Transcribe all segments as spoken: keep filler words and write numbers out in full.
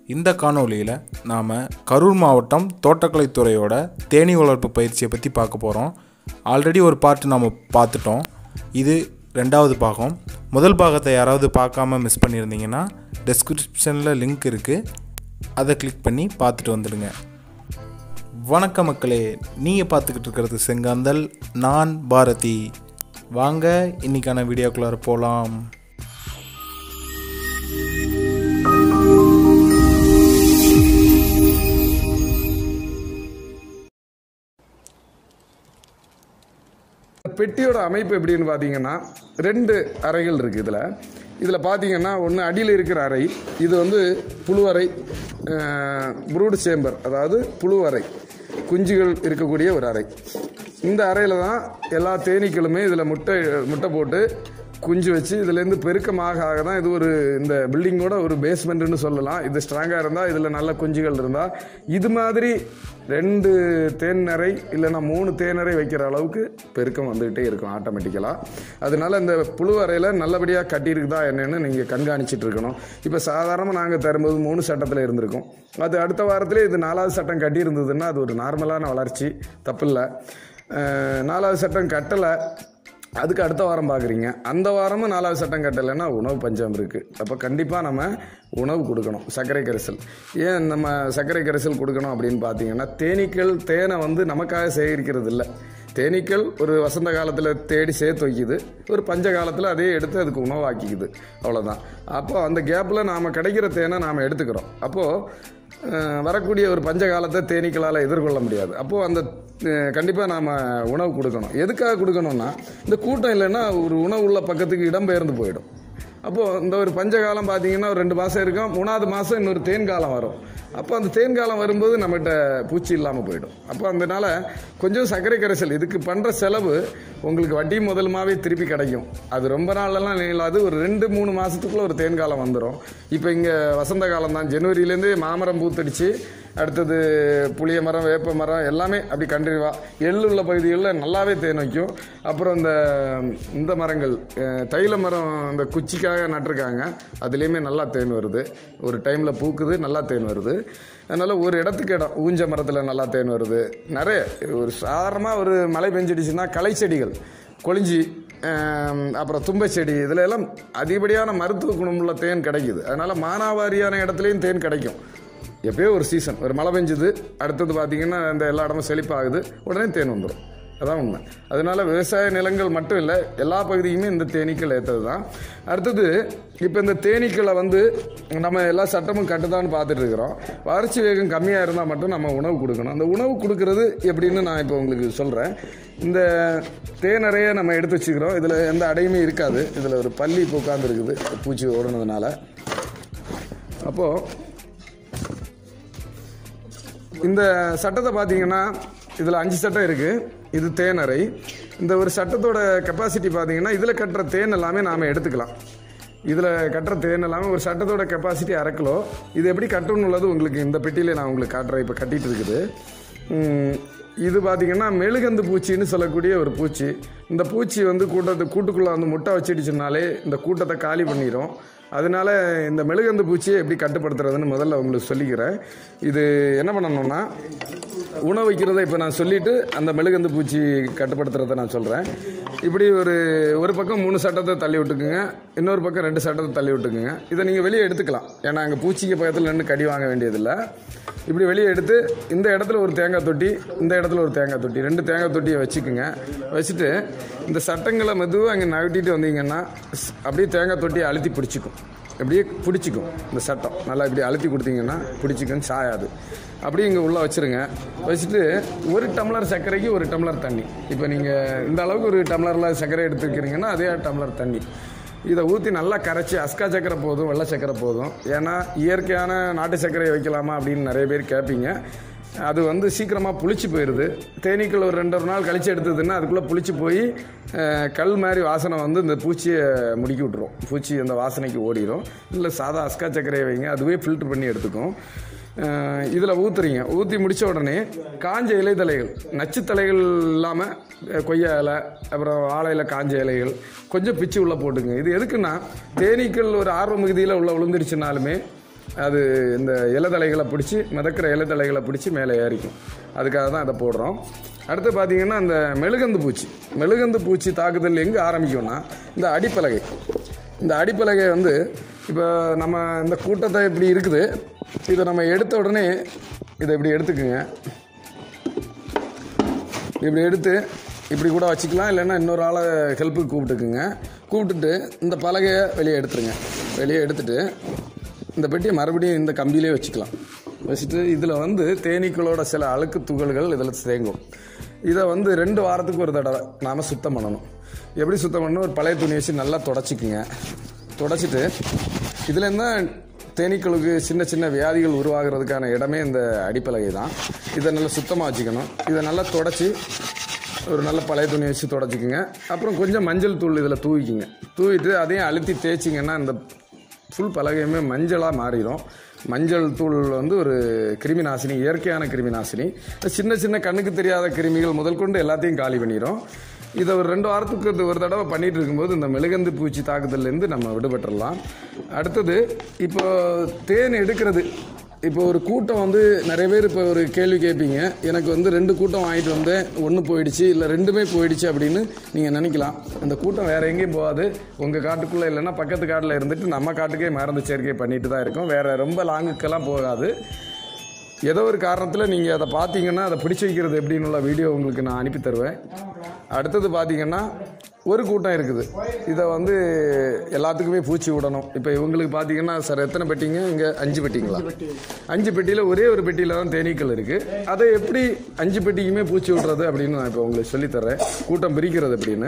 இந்த காணொளியில் நாம் கரூர் மாவட்டம் தோட்டக்கலைத்துறையோட தேனீ வளர்ப்பு பயிற்சியை பற்றி பார்க்க போகிறோம். ஆல்ரெடி ஒரு பார்ட் நாம் பார்த்துட்டோம். இது ரெண்டாவது பாகம். முதல் பாகத்தை யாராவது பார்க்காம மிஸ் பண்ணியிருந்தீங்கன்னா டெஸ்கிரிப்ஷனில் லிங்க் இருக்குது, அதை கிளிக் பண்ணி பார்த்துட்டு வந்துடுங்க. வணக்கம் மக்களே, நீங்கள் பார்த்துக்கிட்டு இருக்கிறது செங்காந்தல், நான் பாரதி. வாங்க இன்றைக்கான வீடியோக்குள்ளார போகலாம். பெட்டியோட அமைப்பு எப்படின்னு பார்த்தீங்கன்னா ரெண்டு அறைகள் இருக்குது. இதில் இதில் பார்த்தீங்கன்னா ஒன்று அடியில் இருக்கிற அறை, இது வந்து புழு அறை, ப்ரூட் சேம்பர், அதாவது புழு அறை, குஞ்சுகள் இருக்கக்கூடிய ஒரு அறை. இந்த அறையில் தான் எல்லா தேனீக்களுமே இதில் முட்டை முட்டை போட்டு குஞ்சு வச்சு இதுலேருந்து பெருக்கமாக ஆக தான் இது ஒரு இந்த பில்டிங்கோட ஒரு பேஸ்மெண்ட்டுன்னு சொல்லலாம். இது ஸ்ட்ராங்காக இருந்தால் இதில் நல்ல குஞ்சுகள் இருந்தால் இது மாதிரி ரெண்டு தேனறை இல்லைன்னா மூணு தேனறை வைக்கிற அளவுக்கு பெருக்கம் வந்துக்கிட்டே இருக்கும் ஆட்டோமேட்டிக்கலாக. அதனால இந்த புழு அறையில் நல்லபடியாக கட்டியிருக்குதா என்னென்னு நீங்கள் கண்காணிச்சிட்டு இருக்கணும். இப்போ சாதாரணமாக நாங்கள் தரும்போது மூணு சட்டத்தில் இருந்திருக்கோம். அது அடுத்த வாரத்திலே இது நாலாவது சட்டம் கட்டியிருந்ததுன்னா அது ஒரு நார்மலான வளர்ச்சி, தப்பில்லை. நாலாவது சட்டம் கட்டலை, அதுக்கு அடுத்த வாரம் பார்க்குறீங்க, அந்த வாரமும் நாலாவது சட்டம் கட்டலைன்னா உணவு பஞ்சம் இருக்குது. அப்போ கண்டிப்பாக நம்ம உணவு கொடுக்கணும், சர்க்கரை கரைசல். ஏன் நம்ம சர்க்கரை கரைசல் கொடுக்கணும் அப்படின்னு பார்த்தீங்கன்னா, தேனீக்கள் தேனை வந்து நமக்காக சேகரிக்கிறது இல்லை. தேனீக்கள் ஒரு வசந்த காலத்தில் தேடி சேர்த்து வைக்குது, ஒரு பஞ்ச காலத்தில் அதே எடுத்து அதுக்கு உணவாக்கிக்குது, அவ்வளோதான். அப்போ அந்த கேப்பில் நாம் கிடைக்கிற தேனை நாம் எடுத்துக்கிறோம். அப்போது வரக்கூடிய ஒரு பஞ்ச காலத்தை தேனீக்களால் எதிர்கொள்ள முடியாது. அப்போது அந்த கண்டிப்பாக நாம் உணவு கொடுக்கணும். எதுக்காக கொடுக்கணும்னா, இந்த கூட்டம் இல்லைன்னா ஒரு உணவு உள்ள பக்கத்துக்கு இடம்பெயர்ந்து போயிடும். அப்போது இந்த ஒரு பஞ்சகாலம் பார்த்தீங்கன்னா ஒரு ரெண்டு மாதம் இருக்கும், மூணாவது மாதம் இன்னொரு தேன் காலம் வரும். அப்போ அந்த தேன் காலம் வரும்போது நம்மகிட்ட பூச்சி இல்லாமல் போயிடும். அப்போ அதனால் கொஞ்சம் சர்க்கரை கரைசல், இதுக்கு பண்ணுற செலவு உங்களுக்கு வட்டி முதலுமாவே திருப்பி கிடைக்கும். அது ரொம்ப நாளெல்லாம் நிகழாது, ஒரு ரெண்டு மூணு மாதத்துக்குள்ளே ஒரு தேன் காலம் வந்துடும். இப்போ இங்கே வசந்த காலம் தான், ஜனவரியிலேருந்து மாமரம் பூத்தடிச்சு, அடுத்தது புளிய மரம், வேப்ப மரம் எல்லாமே அப்படி கண்டினியூவா எள்ளு உள்ள பகுதிகளில் நல்லாவே தேன் வைக்கும். அப்புறம் இந்த இந்த மரங்கள், தைல மரம், இந்த குச்சிக்காக நட்டிருக்காங்க, அதுலேயுமே நல்லா தேன் வருது. ஒரு டைமில் பூக்குது, நல்லா தேன் வருது. அதனால் ஒரு இடத்துக்கு இடம், ஊஞ்ச மரத்தில் நல்லா தேன் வருது. நிறைய ஒரு சாதாரணமாக ஒரு மழை பெஞ்சிடுச்சுன்னா களை செடிகள், கொளிஞ்சி, அப்புறம் தும்பை செடி, இதில் எல்லாம் அதிகப்படியான மருத்துவ குணமுள்ள தேன் கிடைக்குது. அதனால் மானாவாரியான இடத்துலையும் தேன் கிடைக்கும். எப்பயோ ஒரு சீசன், ஒரு மழை பெஞ்சுது, அடுத்தது பார்த்தீங்கன்னா இந்த எல்லா இடமும் செழிப்பாகுது, உடனே தேன் வந்துடும். அதான் உண்மை. அதனால விவசாய நிலங்கள் மட்டும் இல்லை, எல்லா பகுதியுமே இந்த தேனீக்கள் ஏற்றது தான். அடுத்தது இப்போ இந்த தேனீக்களை வந்து நம்ம எல்லா சட்டமும் கட்டுதான்னு பார்த்துட்டு இருக்கிறோம். வளர்ச்சி வேகம் கம்மியாக இருந்தால் மட்டும் நம்ம உணவு கொடுக்கணும். அந்த உணவு கொடுக்கறது எப்படின்னு நான் இப்போ உங்களுக்கு சொல்கிறேன். இந்த தேனறையை நம்ம எடுத்து வச்சுக்கிறோம். இதில் எந்த அடையுமே இருக்காது. இதில் ஒரு பல்லி இப்போ உட்காந்துருக்குது பூச்சி ஓடுனதுனால. அப்போது இந்த சட்டத்தை பார்த்தீங்கன்னா இதில் அஞ்சு சட்டம் இருக்குது. இது தேனறை. இந்த ஒரு சட்டத்தோட கெப்பாசிட்டி பார்த்தீங்கன்னா இதில் கட்டுற தேன் எல்லாமே நாம் எடுத்துக்கலாம். இதில் கட்டுற தேன் எல்லாமே ஒரு சட்டத்தோட கெப்பாசிட்டி அரை கிலோ. இது எப்படி கட்டணும்னு உள்ளது உங்களுக்கு இந்த பெட்டியில் நான் உங்களுக்கு காட்டுறேன். இப்போ கட்டிகிட்டு இருக்குது. இது பார்த்திங்கன்னா மெழுகந்து பூச்சின்னு சொல்லக்கூடிய ஒரு பூச்சி. இந்த பூச்சி வந்து கூட்டத்து கூட்டுக்குள்ளே வந்து முட்டை வச்சிடுச்சுனாலே இந்த கூட்டத்தை காலி பண்ணிடும். அதனால இந்த மெழுகந்து பூச்சியை எப்படி கட்டுப்படுத்துறதுன்னு முதல்ல உங்களுக்கு சொல்லிக்கிறேன். இது என்ன பண்ணணும்னா, உணவு வைக்கிறத இப்போ நான் சொல்லிவிட்டு அந்த மெழுகந்து பூச்சி கட்டுப்படுத்துறதை நான் சொல்கிறேன். இப்படி ஒரு ஒரு பக்கம் மூணு சட்டத்தை தள்ளி விட்டுக்குங்க, இன்னொரு பக்கம் ரெண்டு சட்டத்தை தள்ளி விட்டுக்குங்க. இதை நீங்கள் வெளியே எடுத்துக்கலாம், ஏன்னா அங்கே பூச்சிக்கு பக்கத்தில் நின்று கடி வாங்க வேண்டியதில்லை. இப்படி வெளியே எடுத்து இந்த இடத்துல ஒரு தேங்காய் தொட்டி, இந்த இடத்துல ஒரு தேங்காய் தொட்டி, ரெண்டு தேங்காய் தொட்டியை வச்சுக்குங்க. வச்சுட்டு இந்த சட்டங்களை மெதுவாக அங்கே நகட்டிட்டு வந்தீங்கன்னா அப்படியே தேங்காய் தொட்டியை அழுத்தி பிடிச்சிக்கும். இப்படியே பிடிச்சிக்கும். இந்த சட்டம் நல்லா இப்படி அழுத்தி கொடுத்தீங்கன்னா பிடிச்சிக்கும், சாயாது. அப்படியே இங்கே உள்ளே வச்சுருங்க. வச்சுட்டு ஒரு டம்ளர் சர்க்கரைக்கு ஒரு டம்ளர் தண்ணி. இப்போ நீங்கள் இந்த அளவுக்கு ஒரு டம்ளரில் சர்க்கரை எடுத்துக்கிறீங்கன்னா அதே டம்ளர் தண்ணி இதை ஊற்றி நல்லா கரைச்சி, அஸ்கா சர்க்கரை போதும், வெள்ளை சர்க்கரை போதும். ஏன்னா இயற்கையான நாட்டு சர்க்கரை வைக்கலாமா அப்படின்னு நிறைய பேர் கேட்பீங்க. அது வந்து சீக்கிரமாக புளிச்சு போயிடுது. தேனீக்கள் ஒரு ரெண்டு ஒரு நாள் கழிச்சு எடுத்ததுன்னா அதுக்குள்ளே புளிச்சு போய் கல் மாதிரி வாசனை வந்து இந்த பூச்சியை முடுக்கி விட்டுரும். பூச்சி அந்த வாசனைக்கு ஓடிடும். இல்லை சாதா அஸ்கா சர்க்கரையை வைங்க, அதுவே ஃபில்ட்ரு பண்ணி எடுத்துக்கும். இதில் ஊற்றுறீங்க. ஊற்றி முடித்த உடனே காஞ்ச இலை தலைகள், நச்சு தலைகள் இல்லாமல் கொய்யா இலை, அப்புறம் வாழையில் காஞ்ச இலைகள் கொஞ்சம் பிச்சு உள்ளே போட்டுங்க. இது எதுக்குன்னா தேனீக்கள் ஒரு ஆர்வ மிகுதியில் உள்ள விழுந்துடுச்சுனாலுமே அது இந்த இலைதலைகளை பிடிச்சி மிதக்கிற இலைதலைகளை பிடிச்சி மேலே ஏறிக்கும். அதுக்காக தான் அதை போடுறோம். அடுத்து பார்த்தீங்கன்னா இந்த மெழுகந்து பூச்சி மெழுகந்து பூச்சி தாக்குதல் எங்கே ஆரம்பிக்கும்னா இந்த அடிப்பலகை. இந்த அடிப்பலகை வந்து இப்போ நம்ம இந்த கூட்டத்தை இப்படி இருக்குது, இதை நம்ம எடுத்த உடனே இதை இப்படி எடுத்துக்குங்க. இப்படி எடுத்து இப்படி கூட வச்சுக்கலாம், இல்லைன்னா இன்னொரு ஆளை ஹெல்ப்புக்கு கூப்பிட்டுக்குங்க. கூப்பிட்டுட்டு இந்த பலகையை வெளியே எடுத்துருங்க. வெளியே எடுத்துட்டு இந்த பெட்டியை மறுபடியும் இந்த கம்பியிலே வச்சுக்கலாம். வச்சுட்டு இதில் வந்து தேனீக்களோட சில அழுக்கு துகள்கள் இதில் தேங்கும். இதை வந்து ரெண்டு வாரத்துக்கு ஒரு தடவை நாம் சுத்தம் பண்ணணும். எப்படி சுத்தம் பண்ணணும்? ஒரு பழைய துணி வச்சு நல்லா தொடச்சிக்குங்க. தொடச்சிட்டு இதில் இருந்தால் தேனீக்களுக்கு சின்ன சின்ன வியாதிகள் உருவாகிறதுக்கான இடமே இந்த அடிப்பலகை தான். இதை நல்லா சுத்தமாக வச்சுக்கணும். இதை நல்லா தொடச்சி ஒரு நல்ல பழைய துணி வச்சு தொடச்சிக்குங்க. அப்புறம் கொஞ்சம் மஞ்சள் தூள் இதில் தூவிக்குங்க. தூவிட்டு அதையும் அழுத்தி தேய்ச்சிங்கன்னா இந்த ஃபுல் பலகையுமே மஞ்சளாக மாறிடும். மஞ்சள் தூள் வந்து ஒரு கிருமி நாசினி, இயற்கையான கிருமி நாசினி. சின்ன சின்ன கண்ணுக்கு தெரியாத கிருமிகள் முதல் கொண்டு எல்லாத்தையும் காலி பண்ணிடும். இதை ஒரு ரெண்டு வாரத்துக்கு ஒரு தடவை பண்ணிட்டு இருக்கும்போது இந்த மெழுகந்து பூச்சி தாக்குதல்லேருந்து நம்ம விடுபட்டுடலாம். அடுத்தது இப்போ தேன் எடுக்கிறது. இப்போ ஒரு கூட்டம் வந்து நிறைய பேர் இப்போ ஒரு கேள்வி கேட்பீங்க, எனக்கு வந்து ரெண்டு கூட்டம் வாங்கிட்டு வந்தேன், ஒன்று போயிடுச்சு இல்லை ரெண்டுமே போயிடுச்சு அப்படின்னு நீங்கள் நினைக்கலாம். அந்த கூட்டம் வேறு எங்கேயும் போகாது, உங்கள் காட்டுக்குள்ளே இல்லைன்னா பக்கத்து காட்டில் இருந்துட்டு நம்ம காட்டுக்கே மருந்து சேர்க்கை பண்ணிட்டு தான் இருக்கோம். வேறு ரொம்ப லாங்குக்கெல்லாம் போகாது. ஏதோ ஒரு காரணத்தில் நீங்கள் அதை பார்த்தீங்கன்னா அதை பிடிச்சி வைக்கிறது எப்படின்னு உள்ள வீடியோ உங்களுக்கு நான் அனுப்பி தருவேன். அடுத்தது பார்த்தீங்கன்னா ஒரு கூட்டம் இருக்குது, இதை வந்து எல்லாத்துக்குமே பூச்சி விடணும். இப்போ இவங்களுக்கு பார்த்தீங்கன்னா சார் எத்தனை பெட்டிங்க? இங்கே அஞ்சு பெட்டிங்களா? அஞ்சு பெட்டியில் ஒரே ஒரு பெட்டியில் தான் தேனீக்கள் இருக்குது. அதை எப்படி அஞ்சு பெட்டிக்குமே பூச்சி விடுறது அப்படின்னு நான் இப்போ உங்களுக்கு சொல்லித்தரேன், கூட்டம் பிரிக்கிறது அப்படின்னு.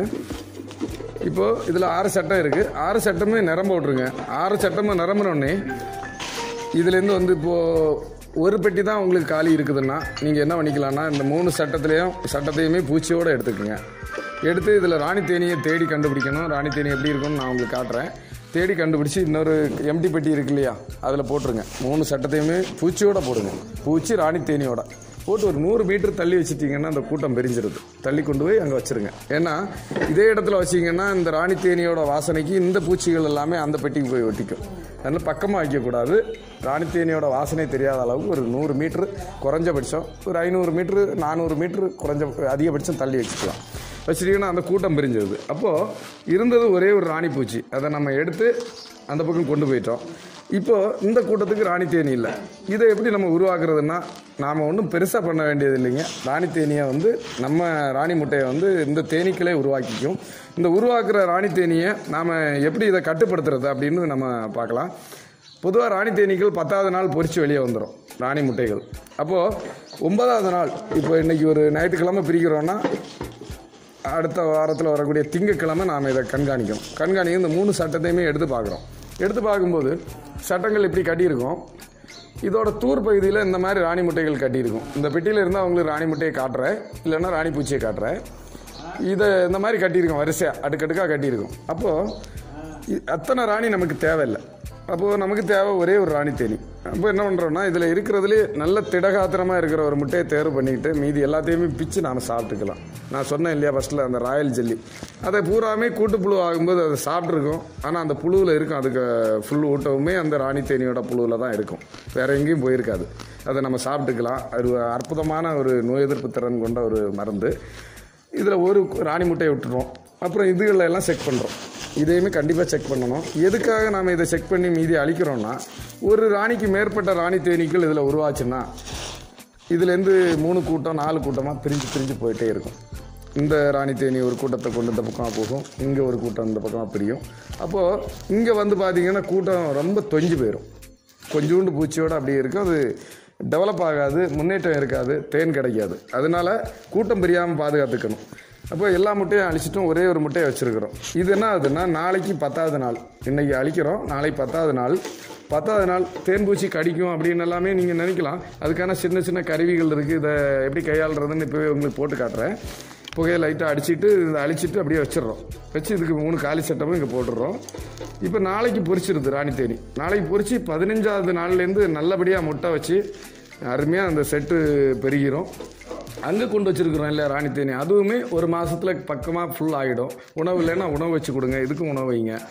இப்போது இதில் ஆறு சட்டம் இருக்குது. ஆறு சட்டமே நிரம்ப விட்ருங்க. ஆறு சட்டமும் நிரம்பினோடனே இதுலேருந்து வந்து இப்போது ஒரு பெட்டி தான் உங்களுக்கு காலி இருக்குதுன்னா நீங்கள் என்ன பண்ணிக்கலாம்னா இந்த மூணு சட்டத்துலேயும் சட்டத்தையுமே பூச்சியோடு எடுத்துக்கோங்க. எடுத்து இதில் ராணி தேனியை தேடி கண்டுபிடிக்கணும். ராணி தேனி எப்படி இருக்குன்னு நான் உங்களுக்கு காட்டுறேன். தேடி கண்டுபிடிச்சி இன்னொரு எம்டி பெட்டி இருக்கு இல்லையா, அதில் போட்டுருங்க. மூணு சட்டத்தையுமே பூச்சியோட போடுங்க. பூச்சி ராணி தேனியோட போட்டு ஒரு நூறு மீட்டர் தள்ளி வச்சுட்டிங்கன்னா அந்த கூட்டம் பெரிஞ்சிருது. தள்ளி கொண்டு போய் அங்கே வச்சுருங்க. ஏன்னா இதே இடத்துல வச்சிங்கன்னா இந்த ராணி தேனியோட வாசனைக்கு இந்த பூச்சிகள் எல்லாமே அந்த பெட்டிக்கு போய் ஒட்டிக்கும். அதனால் பக்கமாக வைக்கக்கூடாது. ராணி தேனியோட வாசனை தெரியாத அளவுக்கு ஒரு நூறு மீட்ரு குறைஞ்சபட்சம், ஒரு ஐநூறு மீட்ரு நானூறு மீட்ரு குறைஞ்ச அதிகபட்சம் தள்ளி வச்சுக்கலாம். வச்சுட்டிங்கன்னா அந்த கூட்டம் பிரிஞ்சிருது. அப்போது இருந்தது ஒரே ஒரு ராணி பூச்சி, அதை நம்ம எடுத்து அந்த பக்கம் கொண்டு போயிட்டோம். இப்போது இந்த கூட்டத்துக்கு ராணி தேனி இல்லை. இதை எப்படி நம்ம உருவாக்குறதுன்னா நாம் ஒன்றும் பெருசாக பண்ண வேண்டியது இல்லைங்க. ராணி தேனியை வந்து நம்ம ராணி முட்டையை வந்து இந்த தேனீக்களே உருவாக்கிக்கும். இந்த உருவாக்குற ராணி தேனியை நாம் எப்படி இதை கட்டுப்படுத்துறது அப்படின்னு நம்ம பார்க்கலாம். பொதுவாக ராணி தேனீக்கள் பத்தாவது நாள் பொரித்து வெளியே வந்துடும் ராணி முட்டைகள். அப்போது ஒன்பதாவது நாள், இப்போ இன்றைக்கி ஒரு ஞாயிற்றுக்கிழமை பிரிக்கிறோன்னா அடுத்த வாரத்தில் வரக்கூடிய திங்கட்கிழமை நாம் இதை கண்காணிக்கணும். கண்காணிக்க இந்த மூணு சட்டத்தையுமே எடுத்து பார்க்குறோம். எடுத்து பார்க்கும்போது சட்டங்கள் இப்படி கட்டியிருக்கும். இதோட தூர் பகுதியில் இந்த மாதிரி ராணி முட்டைகள் கட்டியிருக்கும். இந்த பெட்டியில் இருந்தால் அவங்களுக்கு ராணி முட்டையை காட்டுறேன், இல்லைன்னா ராணி பூச்சியை காட்டுறேன். இதை இந்த மாதிரி கட்டியிருக்கோம், வரிசையாக அடுக்கடுக்காக கட்டியிருக்கும். அப்போது அத்தனை ராணி நமக்கு தேவையில்லை. அப்போது நமக்கு தேவை ஒரே ஒரு ராணி தேனி. அப்போ என்ன பண்ணுறோன்னா இதில் இருக்கிறதுலே நல்ல திடகாத்திரமாக இருக்கிற ஒரு முட்டையை தேர்வு பண்ணிக்கிட்டு மீதி எல்லாத்தையுமே பிச்சு நாம் சாப்பிட்டுக்கலாம். நான் சொன்னேன் இல்லையா ஃபஸ்ட்டில் அந்த ராயல் ஜெல்லி, அதை பூராமே கூட்டுப்புழு ஆகும்போது அதை சாப்பிட்ருக்கும். ஆனால் அந்த புழுவில் இருக்கும், அதுக்கு ஃபுல் ஊட்டவுமே அந்த ராணி தேனியோட புழுவில் தான் இருக்கும், வேறு எங்கேயும் போயிருக்காது. அதை நம்ம சாப்பிட்டுக்கலாம். அது அற்புதமான ஒரு நோய் எதிர்ப்பு திறன் கொண்ட ஒரு மருந்து. இதில் ஒரு ராணி முட்டையை விட்டுருவோம். அப்புறம் இதுகளில் எல்லாம் செக் பண்ணுறோம். இதையுமே கண்டிப்பாக செக் பண்ணணும். எதுக்காக நாம் இதை செக் பண்ணி மீதி அழிக்கிறோன்னா, ஒரு ராணிக்கு மேற்பட்ட ராணி தேனீக்கள் இதில் உருவாச்சுன்னா இதுலேருந்து மூணு கூட்டம் நாலு கூட்டமாக பிரிஞ்சு பிரிஞ்சு போயிட்டே இருக்கும். இந்த ராணி தேனி ஒரு கூட்டத்தை கொண்டு இந்த பக்கமாக போகும், இங்கே ஒரு கூட்டம் இந்த பக்கமாக பிரியும். அப்போது இங்கே வந்து பார்த்திங்கன்னா கூட்டம் ரொம்ப தொஞ்சு போயிடும். கொஞ்சோண்டு பூச்சியோடு அப்படியே இருக்கும். அது டெவலப் ஆகாது, முன்னேற்றம் இருக்காது, தேன் கிடைக்காது. அதனால் கூட்டம் பிரியாமல் பாதுகாத்துக்கணும். அப்போ எல்லா முட்டையும் அழிச்சிட்டும் ஒரே ஒரு முட்டையை வச்சுருக்கிறோம். இது என்ன ஆகுதுன்னா நாளைக்கு பத்தாவது நாள், இன்றைக்கி அழிக்கிறோம், நாளைக்கு பத்தாவது நாள். பத்தாவது நாள் தேன் பூச்சி கடிக்கும் அப்படின்னு எல்லாமே நீங்கள் நினைக்கலாம். அதுக்கான சின்ன சின்ன கருவிகள் இருக்குது. இதை எப்படி கையாளுறதுன்னு இப்போவே உங்களுக்கு போட்டு காட்டுறேன். புகையை லைட்டாக அடிச்சுட்டு இதை அழிச்சிட்டு அப்படியே வச்சிடறோம். வச்சு இதுக்கு மூணு காலி சட்டமும் இங்கே போட்டுடுறோம். இப்போ நாளைக்கு பொரிச்சிருது ராணி தேனி. நாளைக்கு பொரிச்சு பதினஞ்சாவது நாள்லேருந்து நல்லபடியாக முட்டை வச்சு அருமையாக அந்த செட்டு பெருகிறோம். அங்கே கொண்டு வச்சுருக்குறோம் இல்லையா ராணி தேனி, அதுவுமே ஒரு மாதத்தில் பக்கமாக ஃபுல் ஆகிடும். உணவு இல்லைன்னா உணவு வச்சு கொடுங்க, இதுக்கும் உணவு வைங்க.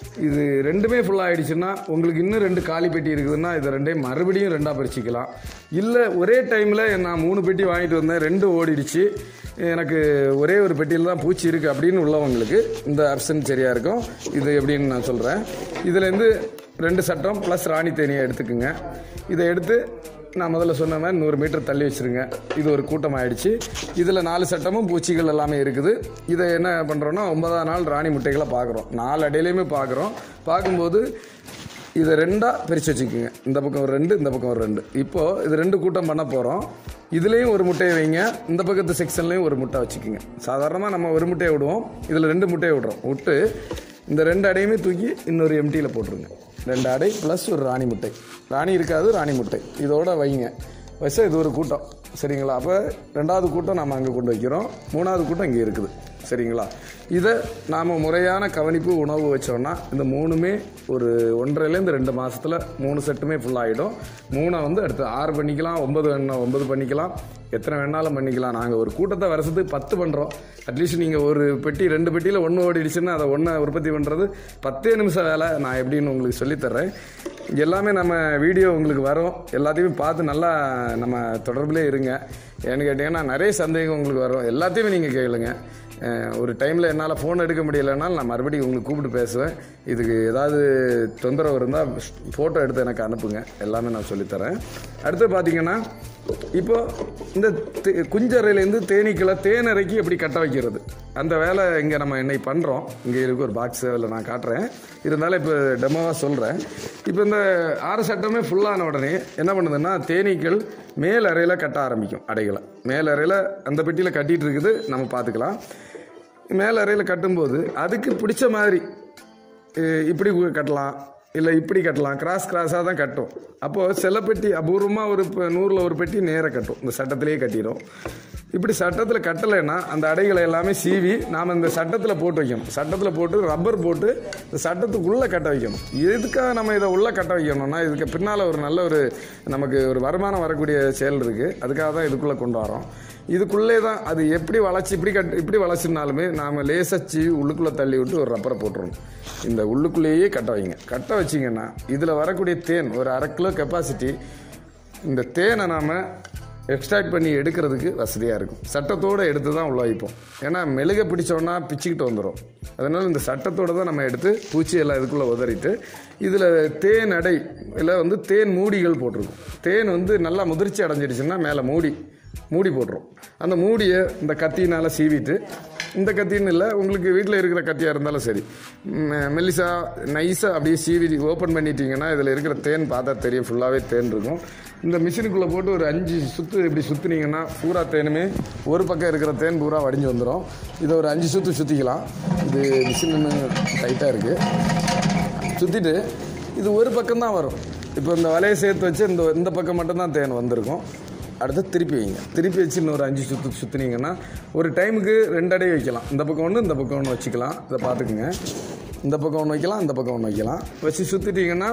இது ரெண்டுமே ஃபுல்லாக ஆகிடுச்சுன்னா உங்களுக்கு இன்னும் ரெண்டு காலி பெட்டி இருக்குதுன்னா இதை ரெண்டையும் மறுபடியும் ரெண்டாக பிரிச்சுக்கலாம். இல்லை ஒரே டைமில் நான் மூணு பெட்டி வாங்கிட்டு வந்தேன், ரெண்டு ஓடிடுச்சு, எனக்கு ஒரே ஒரு பெட்டியில் தான் பூச்சி இருக்குது அப்படின்னு உள்ளவங்களுக்கு இந்த ஆப்ஷன் சரியாக இருக்கும். இது எப்படின்னு நான் சொல்கிறேன். இதுலேருந்து ரெண்டு சட்டம் ப்ளஸ் ராணி தேனியை எடுத்துக்குங்க. இதை எடுத்து நான் முதல்ல சொன்ன மாதிரி நூறு மீட்டர் தள்ளி வச்சுருங்க. இது ஒரு கூட்டம் ஆகிடுச்சு. இதில் நாலு சட்டமும் பூச்சிகள் எல்லாமே இருக்குது. இதை என்ன பண்ணுறோன்னா ஒன்பதாம் நாள் ராணி முட்டைகளை பார்க்குறோம், நாலு அடையிலையுமே பார்க்குறோம். பார்க்கும்போது இதை ரெண்டாக பிரித்து வச்சுக்கோங்க. இந்த பக்கம் ஒரு ரெண்டு, இந்த பக்கம் ஒரு ரெண்டு. இப்போது இது ரெண்டு கூட்டம் பண்ண போகிறோம். இதுலேயும் ஒரு முட்டையை வைங்க, இந்த பக்கத்து செக்ஷன்லேயும் ஒரு முட்டை வச்சுக்கோங்க. சாதாரணமாக நம்ம ஒரு முட்டையை விடுவோம், இதில் ரெண்டு முட்டையை விடுறோம். விட்டு இந்த ரெண்டு அடையுமே தூக்கி இன்னொரு எம்டியில் போட்டுருங்க. ரெண்டு அடை ப்ளஸ் ஒரு ராணி முட்டை, ராணி இருக்காது ராணி முட்டை இதோட வைங்க. வச்சா இது ஒரு கூட்டம் சரிங்களா. அப்போ ரெண்டாவது கூட்டம் நாம் அங்கே கொண்டு வைக்கிறோம், மூணாவது கூட்டம் இங்கே இருக்குது சரிங்களா. இதை நாம் முறையான கவனிப்பு உணவு வச்சோன்னா இந்த மூணுமே ஒரு ஒன்றரைலேருந்து ரெண்டு மாதத்தில் மூணு செட்டுமே ஃபுல்லாகிடும். மூணை வந்து அடுத்து ஆறு பண்ணிக்கலாம், ஒன்பது வேணா ஒன்பது பண்ணிக்கலாம், எத்தனை வேணாலும் பண்ணிக்கலாம். நாங்கள் ஒரு கூட்டத்தை வருஷத்துக்கு பத்து பண்ணுறோம். அட்லீஸ்ட் நீங்கள் ஒரு பெட்டி ரெண்டு பெட்டியில் ஒன்று ஓடிடுச்சுன்னா அதை ஒன்றை உற்பத்தி பண்ணுறது பத்தே நிமிஷம் வேலை. நான் எப்படின்னு உங்களுக்கு சொல்லித்தர்றேன். எல்லாமே நம்ம வீடியோ உங்களுக்கு வரும், எல்லாத்தையுமே பார்த்து நல்லா நம்ம தொடர்பிலே இருங்க. ஏன்னு கேட்டிங்கன்னா நிறைய சந்தேகம் உங்களுக்கு வரும், எல்லாத்தையுமே நீங்கள் கேளுங்க. ஒரு டைமில் என்னால் ஃபோன் எடுக்க முடியலைன்னாலும் நான் மறுபடியும் உங்களுக்கு கூப்பிட்டு பேசுவேன். இதுக்கு ஏதாவது தொந்தரவு இருந்தால் ஃபோட்டோ எடுத்து எனக்கு அனுப்புங்க, எல்லாமே நான் சொல்லித்தரேன். அடுத்து பார்த்தீங்கன்னா இப்போ இந்த குஞ்சறையிலேருந்து தேனீக்களை தேனறைக்கு எப்படி கட்ட வைக்கிறது அந்த வேலை இங்கே நம்ம இன்னைக்கு பண்ணுறோம். இங்கே இருக்க ஒரு பாக்ஸு அதில் நான் காட்டுறேன், இருந்தாலும் இப்போ டெமோவாக சொல்கிறேன். இப்போ இந்த ஆறு சட்டமே ஃபுல்லான உடனே என்ன பண்ணுதுன்னா தேனீக்கள் மேல் அறையில் கட்ட ஆரம்பிக்கும் அடைகளை. மேல் அறையில் அந்த பெட்டியில் கட்டிகிட்டு இருக்குது, நம்ம பார்த்துக்கலாம். மேல் அறையில் கட்டும்போது அதுக்கு பிடிச்ச மாதிரி இப்படி கட்டலாம், இல்லை இப்படி கட்டலாம், கிராஸ் கிராஸாக தான் கட்டும். அப்போது சில பெட்டி அபூர்வமாக ஒரு நூறில் ஒரு பெட்டி நேராக கட்டும், இந்த சட்டத்திலேயே கட்டிடும். இப்படி சட்டத்தில் கட்டலைன்னா அந்த அடைகளை எல்லாமே சீவி நாம் இந்த சட்டத்தில் போட்டு வைக்கணும். சட்டத்தில் போட்டு ரப்பர் போட்டு இந்த சட்டத்துக்குள்ளே கட்ட வைக்கணும். எதுக்காக நம்ம இதை உள்ளே கட்ட வைக்கணும்னா இதுக்கு பின்னால் ஒரு நல்ல ஒரு நமக்கு ஒரு வருமானம் வரக்கூடிய செயல் இருக்குது, அதுக்காக தான் இதுக்குள்ளே கொண்டு வரோம். இதுக்குள்ளே தான் அது எப்படி வளர்ச்சி இப்படி கட் இப்படி வளர்ச்சினாலுமே நாம் லேசச்சி உள்ளுக்குள்ளே தள்ளி விட்டு ஒரு ரப்பரை போட்டுருணும். இந்த உள்ளுக்குள்ளேயே கட்ட வைங்க. கட்ட வச்சிங்கன்னா இதில் வரக்கூடிய தேன் ஒரு அரை கிலோ கெப்பாசிட்டி. இந்த தேனை நாம் எக்ஸ்ட்ராக்ட் பண்ணி எடுக்கிறதுக்கு வசதியாக இருக்கும். சட்டத்தோடு எடுத்து தான் உள்ள வைப்போம், ஏன்னா மெழுக பிடிச்சோன்னா பிச்சுக்கிட்டு வந்துடும். அதனால் இந்த சட்டத்தோடு தான் நம்ம எடுத்து பூச்சி எல்லாம் இதுக்குள்ளே உதறிட்டு இதில் தேன் அடை இல்லை வந்து தேன் மூடிகள் போட்டிருக்கும். தேன் வந்து நல்லா முதிர்ச்சி அடைஞ்சிடுச்சுன்னா மேலே மூடி மூடி போட்டுரும். அந்த மூடியை இந்த கத்தினால் சீவிட்டு, இந்த கத்தின்னு இல்லை உங்களுக்கு வீட்டில் இருக்கிற கத்தியாக இருந்தாலும் சரி, மெல்லிசா நைஸாக அப்படியே சீவி ஓப்பன் பண்ணிட்டீங்கன்னா இதில் இருக்கிற தேன் பார்த்தா தெரியும், ஃபுல்லாகவே தேன் இருக்கும். இந்த மிஷினுக்குள்ளே போட்டு ஒரு அஞ்சு சுற்று இப்படி சுற்றுனீங்கன்னா பூரா தேனுமே ஒரு பக்கம் இருக்கிற தேன் பூரா வடிஞ்சு வந்துடும். இதை ஒரு அஞ்சு சுற்று சுற்றிக்கலாம். இது மிஷின் இன்னும் டைட்டாக இருக்குது. சுற்றிட்டு இது ஒரு பக்கம் தான் வரும். இப்போ இந்த வலையை சேர்த்து வச்சு இந்த இந்த பக்கம் மட்டும்தான் தேன் வந்திருக்கும். அடுத்து திருப்பி வைங்க. திருப்பி வச்சு இன்னொரு அஞ்சு சுற்று சுற்றுனீங்கன்னா ஒரு டைமுக்கு ரெண்டு அடை வைக்கலாம். இந்த பக்கம் ஒன்று இந்த பக்கம் ஒன்று வச்சுக்கலாம். இதை பார்த்துக்குங்க. இந்த பக்கம் ஒன்று வைக்கலாம், இந்த பக்கம் ஒன்று வைக்கலாம். வச்சு சுற்றிட்டிங்கன்னா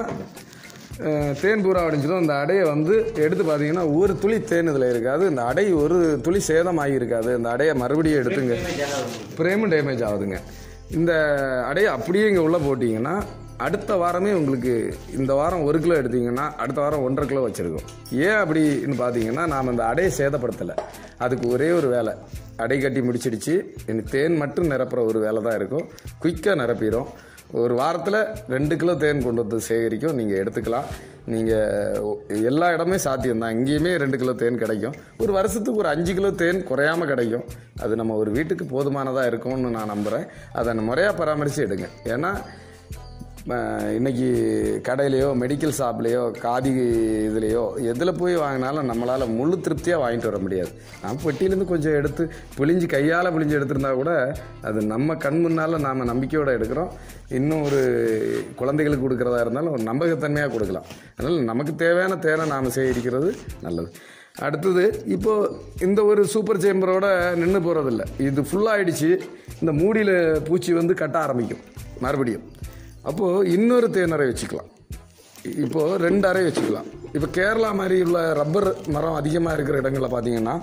தேன் பூரா அடைஞ்சிடும். இந்த அடையை வந்து எடுத்து பார்த்தீங்கன்னா ஒரு துளி தேன் இதில் இருக்காது. இந்த அடை ஒரு துளி சேதமாகி இருக்காது. இந்த அடையை மறுபடியும் எடுத்துங்க, பிரேமும் டேமேஜ் ஆகுதுங்க. இந்த அடையை அப்படியே இங்கே உள்ளே போட்டிங்கன்னா அடுத்த வாரமே உங்களுக்கு இந்த வாரம் ஒரு கிலோ எடுத்தீங்கன்னா அடுத்த வாரம் ஒன்றரை கிலோ வச்சுருக்கோம். ஏன் அப்படின்னு பார்த்தீங்கன்னா நாம் இந்த அடையை சேதப்படுத்தலை. அதுக்கு ஒரே ஒரு வேலை, அடை கட்டி முடிச்சிடுச்சு, எனக்கு தேன் மட்டும் நிரப்புற ஒரு வேலை தான் இருக்கும். குயிக்காக நிரப்பிடும். ஒரு வாரத்தில் ரெண்டு கிலோ தேன் கொண்டு வந்து சேகரிக்கும். நீங்கள் எடுத்துக்கலாம். நீங்கள் எல்லா இடமே சாத்தியம்தான். இங்கேயுமே ரெண்டு கிலோ தேன் கிடைக்கும். ஒரு வருஷத்துக்கு ஒரு அஞ்சு கிலோ தேன் குறையாமல் கிடைக்கும். அது நம்ம ஒரு வீட்டுக்கு போதுமானதாக இருக்கும்னு நான் நம்புகிறேன். அதை முறையாக பராமரித்து எடுங்க. ஏன்னா இன்றைக்கி கடையிலையோ மெடிக்கல் ஷாப்லேயோ காதி இதுலேயோ எதில் போய் வாங்கினாலும் நம்மளால் முழு திருப்தியாக வாங்கிட்டு வர முடியாது. நம்ம பெட்டியிலேருந்து கொஞ்சம் எடுத்து புளிஞ்சு கையால் புளிஞ்சு எடுத்திருந்தா கூட அது நம்ம கண் முன்னால் நாம் நம்பிக்கையோடு எடுக்கிறோம். இன்னும் ஒரு குழந்தைகளுக்கு கொடுக்குறதா இருந்தாலும் ஒரு நம்பகத்தன்மையாக கொடுக்கலாம். அதனால் நமக்கு தேவையான தேனை நாம் சேகரிக்கிறது நல்லது. அடுத்தது இப்போது இந்த ஒரு சூப்பர் சேம்பரோட நின்று போகிறதில்ல. இது ஃபுல்லாகிடுச்சு. இந்த மூடியில் பூச்சி வந்து கட்ட ஆரம்பிக்கும் மறுபடியும். அப்போது இன்னொரு தேனறை வச்சுக்கலாம். இப்போது ரெண்டு அறை வச்சுக்கலாம். இப்போ கேரளா மாதிரி உள்ள ரப்பர் மரம் அதிகமாக இருக்கிற இடங்களில் பார்த்தீங்கன்னா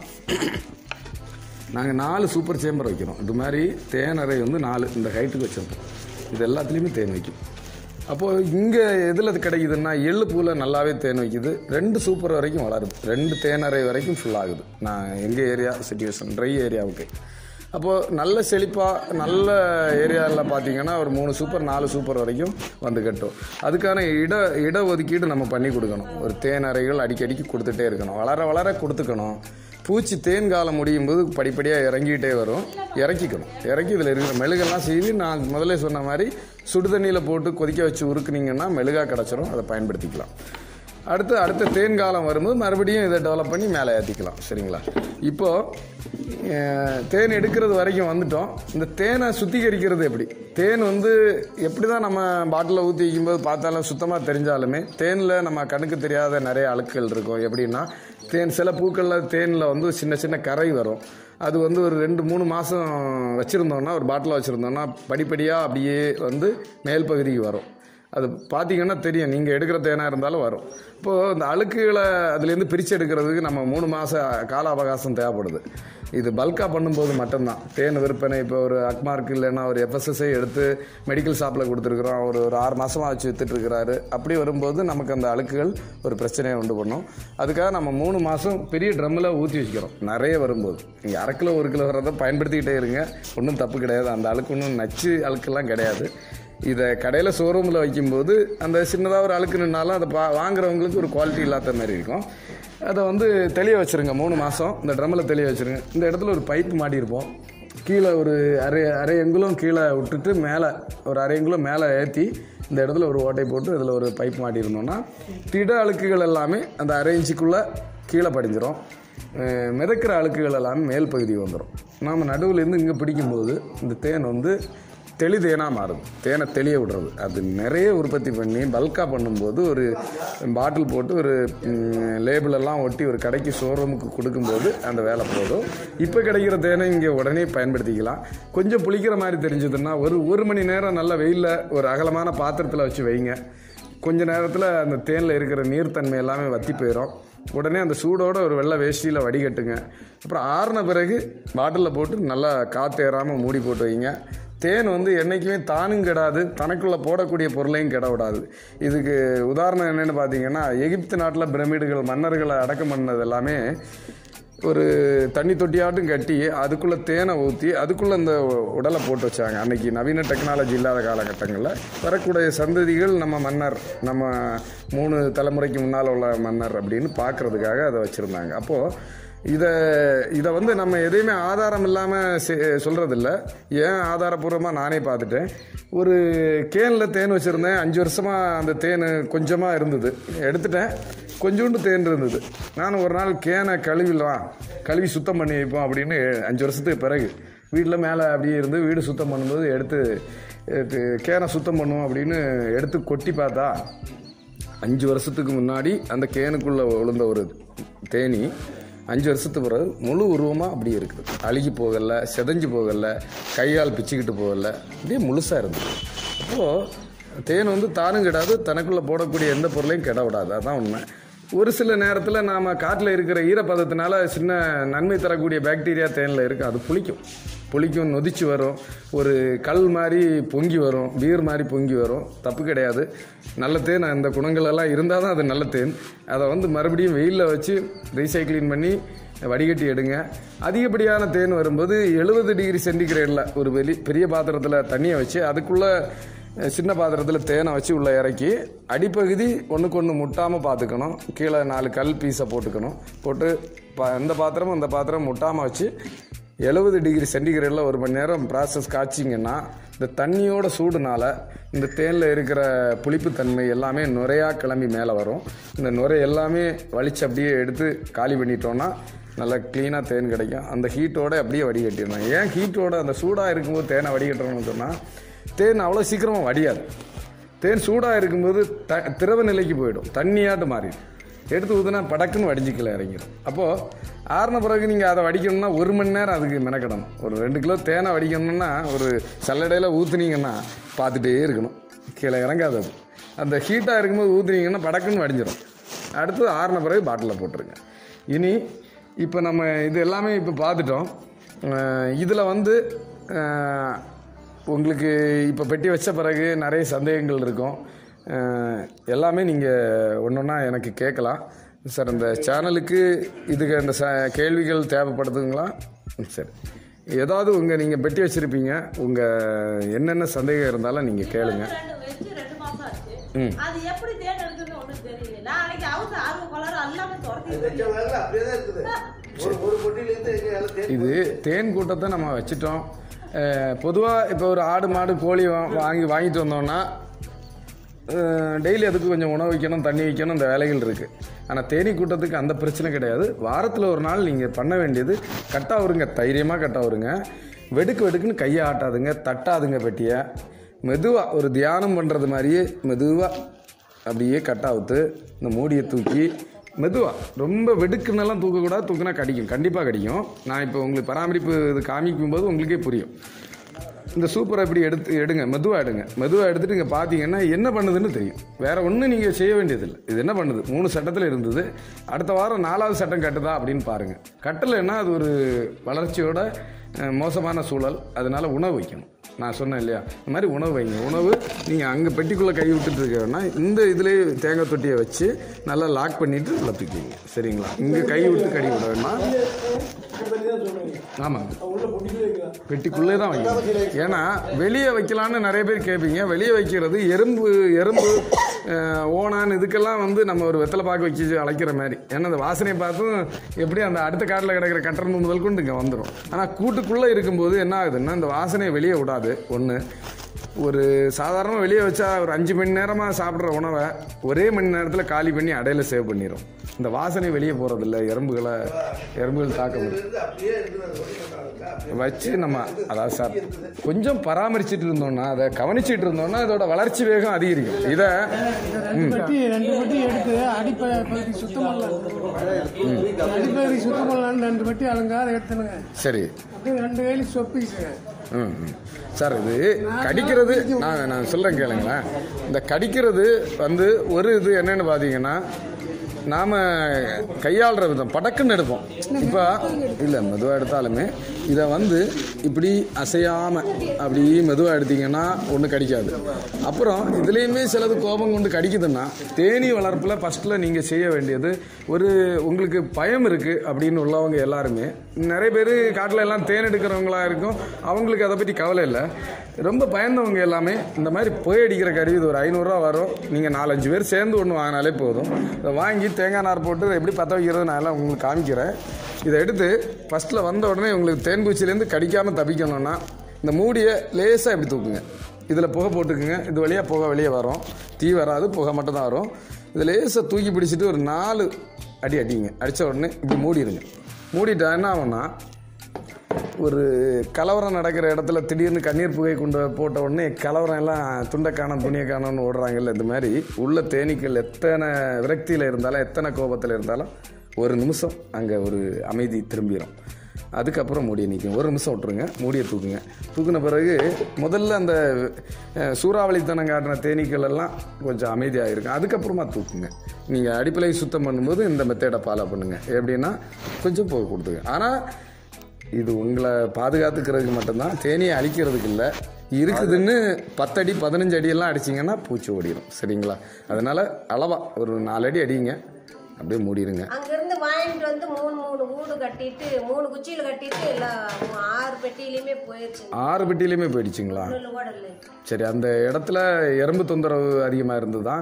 நாங்கள் நாலு சூப்பர் சேம்பர் வைக்கிறோம். இது மாதிரி தேனறை வந்து நாலு இந்த ஹைட்டுக்கு வச்சிருக்கோம். இது எல்லாத்துலேயுமே தேன் வைக்கும். அப்போது இங்கே எதில் கிடைக்குதுன்னா எள்ளு பூவில் நல்லாவே தேன் வைக்குது. ரெண்டு சூப்பர் வரைக்கும் வளருது. ரெண்டு தேனரை வரைக்கும் ஃபுல் ஆகுது. நான் எங்கள் ஏரியா சிச்சுவேஷன் ட்ரை ஏரியாவுக்கு. அப்போது நல்ல செழிப்பாக நல்ல ஏரியாவில் பார்த்தீங்கன்னா ஒரு மூணு சூப்பர் நாலு சூப்பர் வரைக்கும் வந்து கட்டும். அதுக்கான இட இட ஒதுக்கீடு நம்ம பண்ணி கொடுக்கணும். ஒரு தேனறைகள் அடிக்கடிக்கு கொடுத்துட்டே இருக்கணும். வளர வளர கொடுத்துக்கணும். பூச்சி தேன் காலம் முடியும் போது படிப்படியாக இறங்கிக்கிட்டே வரும். இறக்கிக்கணும். இறக்கி இதில் இருக்கிற மெழுகெல்லாம் செய்து நான் முதல்ல சொன்ன மாதிரி சுடுதண்ணியில் போட்டு கொதிக்க வச்சு உருக்குனீங்கன்னா மெழுகாக கிடச்சிரும். அதை பயன்படுத்திக்கலாம். அடுத்து அடுத்த தேன் காலம் வரும்போது மறுபடியும் இதை டெவலப் பண்ணி மேலே ஏற்றிக்கலாம். சரிங்களா? இப்போது தேன் எடுக்கிறது வரைக்கும் வந்துட்டோம். இந்த தேனை சுத்திகரிக்கிறது எப்படி? தேன் வந்து எப்படி தான் நம்ம பாட்டிலில் ஊற்றி வைக்கும்போது பார்த்தாலும் சுத்தமாக தெரிஞ்சாலுமே தேனில் நம்ம கண்ணுக்கு தெரியாத நிறைய அழுக்குகள் இருக்கும். எப்படின்னா தேன் சில பூக்களில் தேனில் வந்து சின்ன சின்ன கரை வரும். அது வந்து ஒரு ரெண்டு மூணு மாதம் வச்சுருந்தோன்னா ஒரு பாட்டில் வச்சுருந்தோன்னா படிப்படியாக அப்படியே வந்து மேல் பகுதிக்கு வரும். அது பார்த்தீங்கன்னா தெரியும். நீங்கள் எடுக்கிற தேனாக இருந்தாலும் வரும். இப்போது இந்த அழுக்குகளை அதுலேருந்து பிரித்து எடுக்கிறதுக்கு நம்ம மூணு மாத கால அவகாசம் தேவைப்படுது. இது பல்காக பண்ணும்போது மட்டும்தான் தேன் விற்பனை. இப்போ ஒரு அக்மார்க் இல்லைன்னா ஒரு எஃப்எஸ்எஸ்ஐ எடுத்து மெடிக்கல் ஷாப்பில் கொடுத்துருக்குறோம். அவர் ஒரு ஆறு மாதமாக வச்சு விற்றுட்டுருக்கிறாரு. அப்படி வரும்போது நமக்கு அந்த அழுக்குகள் ஒரு பிரச்சனையை உண்டு பண்ணும். அதுக்காக நம்ம மூணு மாதம் பெரிய ட்ரம்மில் ஊற்றி வச்சுக்கிறோம். நிறைய வரும்போது நீங்கள் அரை கிலோ ஒரு கிலோ வரதை பயன்படுத்திக்கிட்டே இருங்க. ஒன்றும் தப்பு கிடையாது. அந்த அழுக்கு ஒன்றும் நச்சு அழுக்கெல்லாம் கிடையாது. இதை கடையில் ஷோரூமில் வைக்கும்போது அந்த சின்னதாக ஒரு அழுக்கு நின்னாலும் அதை பா வாங்குறவங்களுக்கு ஒரு குவாலிட்டி இல்லாத மாதிரி இருக்கும். அதை வந்து தெளிய வச்சுருங்க. மூணு மாதம் இந்த ட்ரம்மில் தெளிய வச்சுருங்க. இந்த இடத்துல ஒரு பைப்பு மாட்டியிருப்போம். கீழே ஒரு அரை அரை எங்குலம் கீழே விட்டுட்டு மேலே ஒரு அரை எங்குலம் மேலே ஏற்றி இந்த இடத்துல ஒரு ஓட்டை போட்டு இதில் ஒரு பைப் மாட்டியிருந்தோம்னா திட அழுக்குகள் எல்லாமே அந்த அரை இன்ச்சுக்குள்ளே கீழே படிஞ்சிடும். மிதக்கிற அழுக்குகள் எல்லாமே மேல் பகுதி வந்துடும். நாம் நடுவுலேருந்து இங்கே பிடிக்கும்போது இந்த தேன் வந்து தெளி தேனாக மாறுது. தேனை தெளிய விடுறது. அது நிறைய உற்பத்தி பண்ணி பல்காக பண்ணும்போது ஒரு பாட்டில் போட்டு ஒரு லேபிளெல்லாம் ஒட்டி ஒரு கடைக்கு ஷோரூமுக்கு கொடுக்கும்போது அந்த வேலை போதும். இப்போ கிடைக்கிற தேனை இங்கே உடனே பயன்படுத்திக்கலாம். கொஞ்சம் புளிக்கிற மாதிரி தெரிஞ்சதுன்னா ஒரு ஒரு மணி நேரம் நல்ல வெயிலில் ஒரு அகலமான பாத்திரத்தில் வச்சு வைங்க. கொஞ்ச நேரத்தில் அந்த தேனில் இருக்கிற நீர்த்தன்மை எல்லாமே வற்றி போயிடும். உடனே அந்த சூடோட ஒரு வெள்ளை வேஷ்டியில் வடிகட்டுங்க. அப்புறம் ஆறின பிறகு பாட்டிலில் போட்டு நல்லா காற்று ஏறாமல் மூடி போட்டு வைங்க. தேன் வந்து என்றைக்குமே தானும் கெடாது, தனக்குள்ளே போடக்கூடிய பொருளையும் கெட விடாது. இதுக்கு உதாரணம் என்னென்னு பார்த்தீங்கன்னா எகிப்து நாட்டில் பிரமிடுகள் மன்னர்களை அடக்கம் பண்ணது எல்லாமே ஒரு தண்ணி தொட்டியாட்டும் கட்டி அதுக்குள்ளே தேனை ஊற்றி அதுக்குள்ளே அந்த உடலை போட்டு வச்சாங்க. அன்றைக்கி நவீன டெக்னாலஜி இல்லாத காலகட்டங்களில் வரக்கூடிய சந்ததிகள் நம்ம மன்னர் நம்ம மூணு தலைமுறைக்கு முன்னால் உள்ள மன்னர் அப்படின்னு பார்க்குறதுக்காக அதை வச்சுருந்தாங்க. அப்போது இதை இதை வந்து நம்ம எதையுமே ஆதாரம் இல்லாமல் சொல்கிறதில்ல. ஏன் ஆதாரபூர்வமாக நானே பார்த்துட்டேன். ஒரு கேனில் தேன் வச்சுருந்தேன். அஞ்சு வருஷமாக அந்த தேன் கொஞ்சமாக இருந்தது. எடுத்துட்டேன். கொஞ்சோண்டு தேன் இருந்தது. நான் ஒரு நாள் கேனை கழுவிடலாம், கழுவி சுத்தம் பண்ணி வைப்போம் அப்படின்னு அஞ்சு வருஷத்துக்கு பிறகு வீட்டில் மேலே அப்படியே இருந்து வீடு சுத்தம் பண்ணும்போது எடுத்து கேனை சுத்தம் பண்ணுவோம் அப்படின்னு எடுத்து கொட்டி பார்த்தா அஞ்சு வருஷத்துக்கு முன்னாடி அந்த கேனுக்குள்ளே விழுந்த ஒரு தேனி அஞ்சு வருஷத்துக்கு பிறகு முழு உருவமாக அப்படியே இருக்குது. அழுகி போகலை, செதஞ்சு போகலை, கையால் பிச்சுக்கிட்டு போகலை, அப்படியே முழுசாக இருந்தது. அப்போது தேன் வந்து தானும் கிடாது, தனக்குள்ளே போடக்கூடிய எந்த பொருளையும் கெட விடாது. அதுதான் உண்மை. ஒரு சில நேரத்தில் நாம் காட்டில் இருக்கிற ஈரப்பதத்தினால சின்ன நன்மை தரக்கூடிய பாக்டீரியா தேனில் இருக்குது. அது புளிக்கும் புளிக்கும் நொதிச்சு வரும். ஒரு கல் மாதிரி பொங்கி வரும், பீர் மாதிரி பொங்கி வரும். தப்பு கிடையாது. நல்ல தேன் அந்த குணங்கள் எல்லாம் இருந்தால் தான் அது நல்ல தேன். அதை வந்து மறுபடியும் வெயிலில் வச்சு ரீசைக்ளிங் பண்ணி வடிகட்டி எடுங்க. அதிகப்படியான தேன் வரும்போது எழுபது டிகிரி சென்டிகிரேடில் ஒரு வெளி பெரிய பாத்திரத்தில் தண்ணியை வச்சு அதுக்குள்ளே சின்ன பாத்திரத்தில் தேனை வச்சு உள்ளே இறக்கி அடிப்பகுதி ஒன்றுக்கு ஒன்று முட்டாமல் பார்த்துக்கணும். கீழே நாலு கல் பீஸை போட்டுக்கணும். போட்டு பா இந்த பாத்திரமும் இந்த பாத்திரம் முட்டாமல் வச்சு எழுபது டிகிரி சென்டிகிரேடில் ஒரு மணி நேரம் ப்ராசஸ் காய்ச்சிங்கன்னா இந்த தண்ணியோட சூடுனால இந்த தேனில் இருக்கிற புளிப்புத்தன்மை எல்லாமே நுரையாக கிளம்பி மேலே வரும். இந்த நுரை எல்லாமே வலிச்சு அப்படியே எடுத்து காலி பண்ணிட்டோன்னா நல்லா க்ளீனாக தேன் கிடைக்கும். அந்த ஹீட்டோட அப்படியே வடிகட்டிடணும். ஏன் ஹீட்டோட அந்த சூடாக இருக்கும்போது தேனை வடிகட்டுறோம்னு சொன்னால் தேன் அவ்வளோ சீக்கிரமாக வடியாது. தேன் சூடாக இருக்கும்போது த திரவ நிலைக்கு போயிடும், தண்ணியாட்டு மாறிடும். எடுத்து ஊற்றுனா படக்குன்னு வடிஞ்சிக்கல இறங்கிடும். அப்போது ஆறின பிறகு நீங்கள் அதை வடிக்கணும்னா ஒரு மணி நேரம் அதுக்கு மெனக்கிடணும். ஒரு ரெண்டு கிலோ தேனை வடிக்கணும்னா ஒரு சல்லடையில் ஊற்றுனீங்கன்னா பார்த்துட்டே இருக்கணும், கீழே இறங்காது. அது அந்த ஹீட்டாக இருக்கும்போது ஊற்றுனீங்கன்னா படக்குன்னு வடிஞ்சிடும். அடுத்து ஆறின பிறகு பாட்டிலில் போட்டுருங்க. இனி இப்போ நம்ம இது எல்லாமே இப்போ பார்த்துட்டோம். இதில் வந்து உங்களுக்கு இப்போ பெட்டி வச்ச பிறகு நிறைய சந்தேகங்கள் இருக்கும். எல்லாமே நீங்கள் ஒன்று ஒன்றா எனக்கு கேட்கலாம் சார். இந்த சேனலுக்கு இதுக்கு அந்த ச கேள்விகள் தேவைப்படுதுங்களா? சரி, ஏதாவது உங்கள் நீங்கள் பெட்டி வச்சுருப்பீங்க, உங்கள் என்னென்ன சந்தேகம் இருந்தாலும் நீங்கள் கேளுங்க. ம் இது தேன் கூட்டத்தை நம்ம வச்சுட்டோம். பொதுவாக இப்போ ஒரு ஆடு மாடு கோழி வாங்கி வாங்கிட்டு வந்தோம்னா டெய்லி அதுக்கு கொஞ்சம் உணவு வைக்கணும், தண்ணி வைக்கணும், இந்த வேலைகள் இருக்குது. ஆனால் தேனீ கூட்டத்துக்கு அந்த பிரச்சனை கிடையாது. வாரத்தில் ஒரு நாள் நீங்கள் பண்ண வேண்டியது கட்டாக வருங்க, தைரியமாக கட்டாக வருங்க. வெடுக்கு வெடுக்குன்னு கையை ஆட்டாதுங்க, தட்டாதுங்க பெட்டியை. மெதுவாக ஒரு தியானம் பண்ணுறது மாதிரியே மெதுவாக அப்படியே கட்டாவுத்து இந்த மூடியை தூக்கி மெதுவாக, ரொம்ப வெடுக்குன்னெல்லாம் தூக்கக்கூடாது. தூக்குனா கடிக்கும், கண்டிப்பாக கடிக்கும். நான் இப்போ உங்களுக்கு பராமரிப்பு இது காமிக்கும் போது உங்களுக்கே புரியும். இந்த சூப்பரை இப்படி எடுத்து எடுங்க, மெதுவாக எடுங்க. மெதுவாக எடுத்துகிட்டு இங்கே பார்த்தீங்கன்னா என்ன பண்ணுதுன்னு தெரியும். வேறு ஒன்றும் நீங்கள் செய்ய வேண்டியதில்லை. இது என்ன பண்ணுது, மூணு சட்டத்தில் இருந்தது, அடுத்த வாரம் நாலாவது சட்டம் கட்டுதா அப்படின்னு பாருங்கள். கட்டலைன்னா அது ஒரு வளர்ச்சியோட மோசமான சூழல். அதனால் உணவு வைக்கணும். நான் சொன்னேன் இல்லையா, இந்த மாதிரி உணவு வைங்க. உணவு நீங்கள் அங்கே பெட்டிக்குள்ளே கை விட்டுட்டு இருக்கேன்னா இந்த இதுலேயே தேங்காய் தொட்டியை வச்சு நல்லா லாக் பண்ணிவிட்டு உள்ள தூக்கிங்க. சரிங்களா? இங்கே கை விட்டு கடி விட வேணாம். ஆமாங்க, பெட்டிக்குள்ளே தான் வைக்கணும். ஏன்னா வெளியே வைக்கலான்னு நிறைய பேர் கேட்பீங்க. வெளியே வைக்கிறது எறும்பு எறும்பு ஓனான் இதுக்கெல்லாம் வந்து நம்ம ஒரு வெத்தலை பாக்கு வச்சு அழைக்கிற மாதிரி. ஏன்னா அந்த வாசனையை பார்த்தும் எப்படி அந்த அடுத்த காட்டில் கிடக்கிற கட்டரம்பு முதல் கொண்டு இங்கே வந்துடும். ஆனால் கூட்டுக்குள்ளே இருக்கும்போது என்ன ஆகுதுன்னா இந்த வாசனையை வெளியே விடாது. ஒன்று, ஒரு சாதாரணமாக வெளியே வச்சா ஒரு அஞ்சு மணி நேரமாக சாப்பிட்ற உணவை ஒரே மணி நேரத்தில் காலி பண்ணி அடையில சேவ் பண்ணிடும். இந்த வாசனை வெளியே போகிறதில்ல, எறும்புகளை எறும்புகள் தாக்க முடியும் வச்சு நம்ம. அதாவது சார் கொஞ்சம் பராமரிச்சுட்டு இருந்தோம்னா, அதை கவனிச்சுட்டு இருந்தோம்னா இதோட வளர்ச்சி வேகம் அதிகரிக்கும். இதை ரெண்டு பட்டி எடுத்து அடிப்பகுதி சுத்தம் அடிப்பகுதி சுத்தம் பண்ணலான்னு ரெண்டு பட்டி அலங்காரம் எடுத்துனுங்க. சரி, ரெண்டு கையில சொப்பிச்சுங்க. ம் சார், இது கடிக்கிறது நான் நான் சொல்கிறேன் கேளுங்களேன். இந்த கடிக்கிறது வந்து ஒரு இது என்னென்னு பார்த்தீங்கன்னா, நாம் கையாளுற விதம் படக்குன்னு எடுப்போம். இப்போ இல்லை, மெதுவாக எடுத்தாலுமே இதை வந்து இப்படி அசையாமல் அப்படி மெதுவாக எடுத்தீங்கன்னா ஒன்றும் கடிக்காது. அப்புறம் இதுலேயுமே சிலது கோபம் கொண்டு கடிக்குதுன்னா, தேனீ வளர்ப்பில் ஃபஸ்ட்டில் நீங்கள் செய்ய வேண்டியது, ஒரு உங்களுக்கு பயம் இருக்குது அப்படின்னு உள்ளவங்க எல்லாருமே, நிறைய பேர் காட்டில் எல்லாம் தேன் எடுக்கிறவங்களா இருக்கும், அவங்களுக்கு அதை பற்றி கவலை இல்லை. ரொம்ப பயந்தவங்க எல்லாமே இந்த மாதிரி புகை அடிக்கிற கருவி, இது ஒரு ஐநூறுரூவா வரும். நீங்கள் நாலஞ்சு பேர் சேர்ந்து ஒன்று வாங்கினாலே போதும். இதை வாங்கி தேங்காய் நார் போட்டு எப்படி பற்ற வைக்கிறது நான் எல்லாம் உங்களுக்கு காமிக்கிறேன். இதை எடுத்து ஃபஸ்ட்டில் வந்த உடனே உங்களுக்கு தேன் பூச்சிலேருந்து கடிக்காமல் தப்பிக்கணும்னா இந்த மூடியை லேசாக இப்படி தூக்குங்க. இதில் புகை போட்டுக்குங்க. இது வழியாக புகை வெளியே வரும், தீ வராது, புகை மட்டும் தான் வரும். இதில் லேசாக தூக்கி பிடிச்சிட்டு ஒரு நாலு அடி அடிங்க. அடித்த உடனே இப்படி மூடிடுங்க. மூடிட்டா என்ன ஆகும்னா, ஒரு கலவரம் நடக்கிற இடத்துல திடீர்னு கண்ணீர் புகை கொண்டு போட்ட உடனே கலவரம் எல்லாம் துண்டை காணும் துணியை காணும்னு ஓடுறாங்கல்ல, இந்த மாதிரி உள்ள தேனீக்கள் எத்தனை விரக்தியில் இருந்தாலும் எத்தனை கோபத்தில் இருந்தாலும் ஒரு நிமிஷம் அங்கே ஒரு அமைதி திரும்பிடும். அதுக்கப்புறம் மூடியை நிற்கும். ஒரு நிமிஷம் விட்டுருங்க, மூடியை தூக்குங்க. தூக்குன பிறகு முதல்ல அந்த சூறாவளித்தனம் காட்டின தேனீக்கள் எல்லாம் கொஞ்சம் அமைதியாக இருக்கும். அதுக்கப்புறமா தூக்குங்க. நீங்கள் அடிப்படை சுத்தம் பண்ணும்போது இந்த மெத்தேடை ஃபாலோ பண்ணுங்கள். எப்படின்னா கொஞ்சம் போக கொடுத்துங்க. ஆனால் இது உங்களை பாதுகாத்துக்கிறதுக்கு மட்டும்தான், தேனியை அழிக்கிறதுக்கு இல்லை. இருக்குதுன்னு பத்தடி பதினஞ்சு அடியெல்லாம் அடிச்சிங்கன்னா பூச்சி ஓடிடும். சரிங்களா? அதனால் அளவாக ஒரு நாலு அடி அடிங்க, அப்படியே மூடிடுங்க. அங்கிருந்து வாங்கிட்டு வந்து மூணு மூணு வீடு கட்டிட்டு மூணு குச்சியில் கட்டிட்டு எல்லாம் ஆறு பெட்டியிலையுமே போயிடுச்சு. ஆறு பெட்டியிலையுமே போயிடுச்சுங்களா? சரி, அந்த இடத்துல எறும்பு தொந்தரவு அதிகமாக இருந்துதான்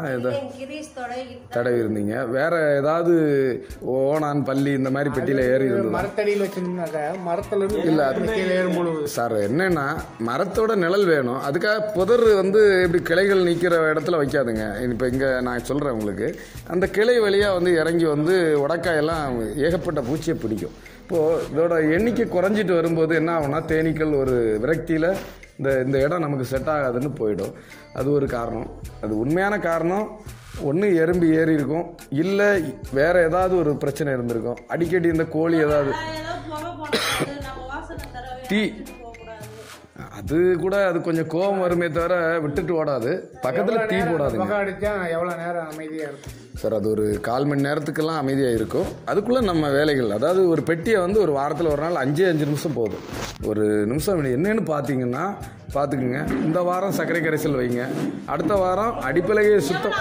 தடவி இருந்தீங்க. வேற ஏதாவது ஓனான் பள்ளி இந்த மாதிரி பெட்டியில ஏறி இருந்தது? மரத்தடியில் வச்சிருந்தாங்க, மரத்துல இல்ல சார், என்னன்னா மரத்தோட நிழல் வேணும். அதுக்காக புதர் வந்து இப்படி கிளைகள் நிற்கிற இடத்துல வைக்காதுங்க. இப்போ இங்கே நான் சொல்கிறேன் உங்களுக்கு, அந்த கிளை வழியாக வந்து இறங்கி வந்து உடக்காயெல்லாம் ஏகப்பட்ட பூச்சியை பிடிக்கும். இப்போது இதோட எண்ணிக்கை குறைஞ்சிட்டு வரும்போது என்ன ஆகும்னா, தேனீக்கள் ஒரு விரக்தியில் இந்த இந்த இடம் நமக்கு செட் ஆகாதுன்னு போயிடும். அது ஒரு காரணம். அது உண்மையான காரணம் ஒன்று எறும்பு ஏறி இருக்கும், இல்லை வேற ஏதாவது ஒரு பிரச்சனை இருந்திருக்கும். அடிக்கடி இந்த கோழி ஏதாவது டீ அது கூட அது கொஞ்சம் கோபம் வருமே தவிர விட்டுட்டு ஓடாது. பக்கத்தில் டீ போடாது. அடிச்சா எவ்வளோ நேரம் அமைதியாக இருக்கும் சார்? அது ஒரு கால் மணி நேரத்துக்கெல்லாம் அமைதியாக இருக்கும். அதுக்குள்ளே நம்ம வேலைகள், அதாவது ஒரு பெட்டியை வந்து ஒரு வாரத்தில் ஒரு நாள் அஞ்சே அஞ்சு நிமிஷம் போதும். ஒரு நிமிஷம் என்னன்னு பார்த்தீங்கன்னா பார்த்துக்குங்க. இந்த வாரம் சர்க்கரை கரைசல் வைங்க, அடுத்த வாரம் அடிப்பலையை சுத்தம்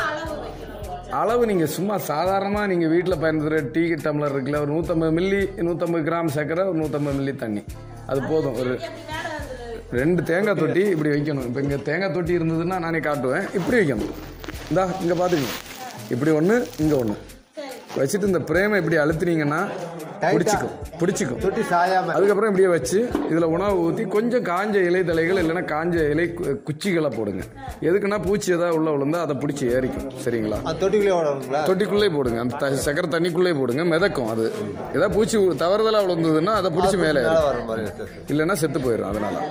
அளவு நீங்கள் சும்மா சாதாரணமாக நீங்கள் வீட்டில் பயன்படுத்துகிற டீ டம்ளர் இருக்குல்ல, ஒரு நூற்றம்பது மில்லி நூற்றம்பது கிராம் சர்க்கரை, ஒரு நூற்றம்பது மில்லி தண்ணி, அது போதும். ஒரு ரெண்டு தேங்காய் தொட்டி இப்படி வைக்கணும். இப்போ இங்கே தேங்காய் தொட்டி இருந்ததுன்னா நானே காட்டுவேன். இப்படி வைக்கணும். இந்தா இங்கே பார்த்துக்கணும். இப்படி ஒன்று, இங்கே ஒன்று வச்சுட்டு இந்த பிரேமை இப்படி அழுத்தினீங்கன்னா பிடிச்சிக்கும் பிடிச்சிக்கும் தொட்டி சாயாம. அதுக்கப்புறம் இப்படியே வச்சு இதில் உணவு ஊற்றி கொஞ்சம் காஞ்ச இலை தலைகள் இல்லைன்னா காஞ்ச இலை குச்சிகளை போடுங்க. எதுக்குன்னா பூச்சி ஏதாவது உள்ள விழுந்தா அதை பிடிச்சி ஏறிக்கும். சரிங்களா? தொட்டிக்குள்ளே தொட்டிக்குள்ளே போடுங்க. அந்த சக்கரை தண்ணிக்குள்ளே போடுங்க. மிதக்கும். அது ஏதாவது பூச்சி தவறுதலாக விழுந்ததுன்னா அதை பிடிச்சி மேலே இல்லைன்னா செத்து போயிடும்.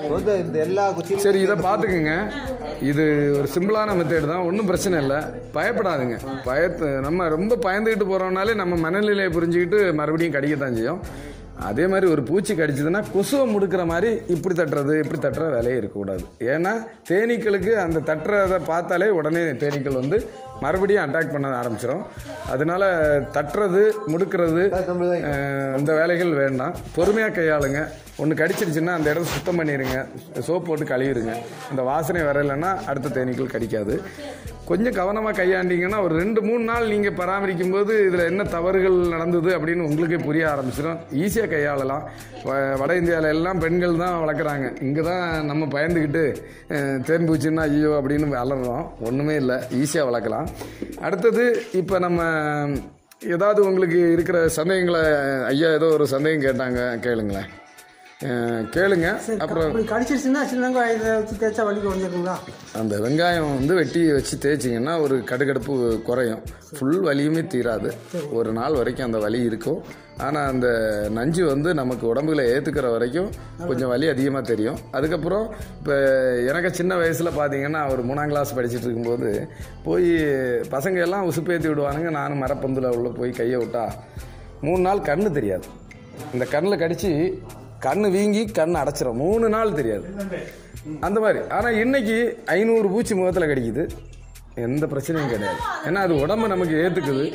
அதனால சரி, இதை பார்த்துக்குங்க. இது ஒரு சிம்பிளான மெத்தேடு தான், ஒன்றும் பிரச்சனை இல்லை, பயப்படாதுங்க. பயத்து நம்ம ரொம்ப பயந்துக்கிட்டு போகிறோம்னாலே நம்ம மனநிலையை புரிஞ்சுக்கிட்டு மறுபடியும் கடிக்கத்தான் செய்யும். அதே மாதிரி ஒரு பூச்சி கடிச்சதுன்னா கொசுவை முடுக்கிற மாதிரி இப்படி தட்டுறது இப்படி தட்டுற வேலையே இருக்கக்கூடாது. ஏன்னா தேனீக்களுக்கு அந்த தட்டுறதை பார்த்தாலே உடனே தேனீக்கள் வந்து மறுபடியும் அட்டாக் பண்ண ஆரம்பிச்சிடும். அதனால தட்டுறது முடுக்கிறது இந்த வேலைகள் வேண்டாம். பொறுமையாக கையாளுங்க. ஒன்று கடிச்சிருச்சுன்னா அந்த இடத்த சுத்தம் பண்ணிடுங்க, சோப் போட்டு கழுவிடுங்க. அந்த வாசனை வரலைன்னா அடுத்த தேனீக்கள் கடிக்காது. கொஞ்சம் கவனமாக கையாண்டிங்கன்னா ஒரு ரெண்டு மூணு நாள் நீங்கள் பராமரிக்கும் போது இதில் என்ன தவறுகள் நடந்தது அப்படின்னு உங்களுக்கே புரிய ஆரம்பிச்சிடும். ஈஸியாக கையாளலாம். வட இந்தியாவில் எல்லாம் பெண்கள் தான் வளர்க்குறாங்க. இங்கே தான் நம்ம பயந்துக்கிட்டு தேன் பூச்சின்னா ஐயோ அப்படின்னு வளர்றோம். ஒன்றுமே இல்லை, ஈஸியாக வளர்க்கலாம். அடுத்தது இப்போ நம்ம ஏதாவது உங்களுக்கு இருக்கிற சந்தேகங்களை, ஐயா ஏதோ ஒரு சந்தேகம் கேட்டாங்க, கேளுங்களேன். கேளுங்க. அப்புறம் கடிச்சிருச்சுன்னா சின்ன வெங்காயத்தை வச்சு தேய்ச்சா வலி குறைஞ்சிருக்குங்களா? அந்த வெங்காயம் வந்து வெட்டி வச்சு தேய்ச்சிங்கன்னா ஒரு கடுகடுப்பு குறையும். ஃபுல் வலியுமே தீராது. ஒரு நாள் வரைக்கும் அந்த வலி இருக்கும். ஆனால் அந்த நஞ்சு வந்து நமக்கு உடம்புல ஏற்றுக்கிற வரைக்கும் கொஞ்சம் வலி அதிகமாக தெரியும். அதுக்கப்புறம் இப்போ எனக்கு சின்ன வயசில் பார்த்தீங்கன்னா ஒரு மூணாம் கிளாஸ் படிச்சுட்டு இருக்கும்போது போய் பசங்க எல்லாம் உசுப்பேற்றி விடுவானுங்க. நானும் மரப்பந்தில் உள்ள போய் கையை விட்டா மூணு நாள் கண்ணு தெரியாது. இந்த கண்ணில் கடிச்சு கண்ணு வீங்கி கண்ணு அடைச்சிடும். மூணு நாள் தெரியாது அந்த மாதிரி. ஆனால் இன்னைக்கு ஐநூறு பூச்சி முகத்தில் கடிக்குது, எந்த பிரச்சனையும் கிடையாது. ஏன்னா அது உடம்பு நமக்கு ஏற்றுக்குது.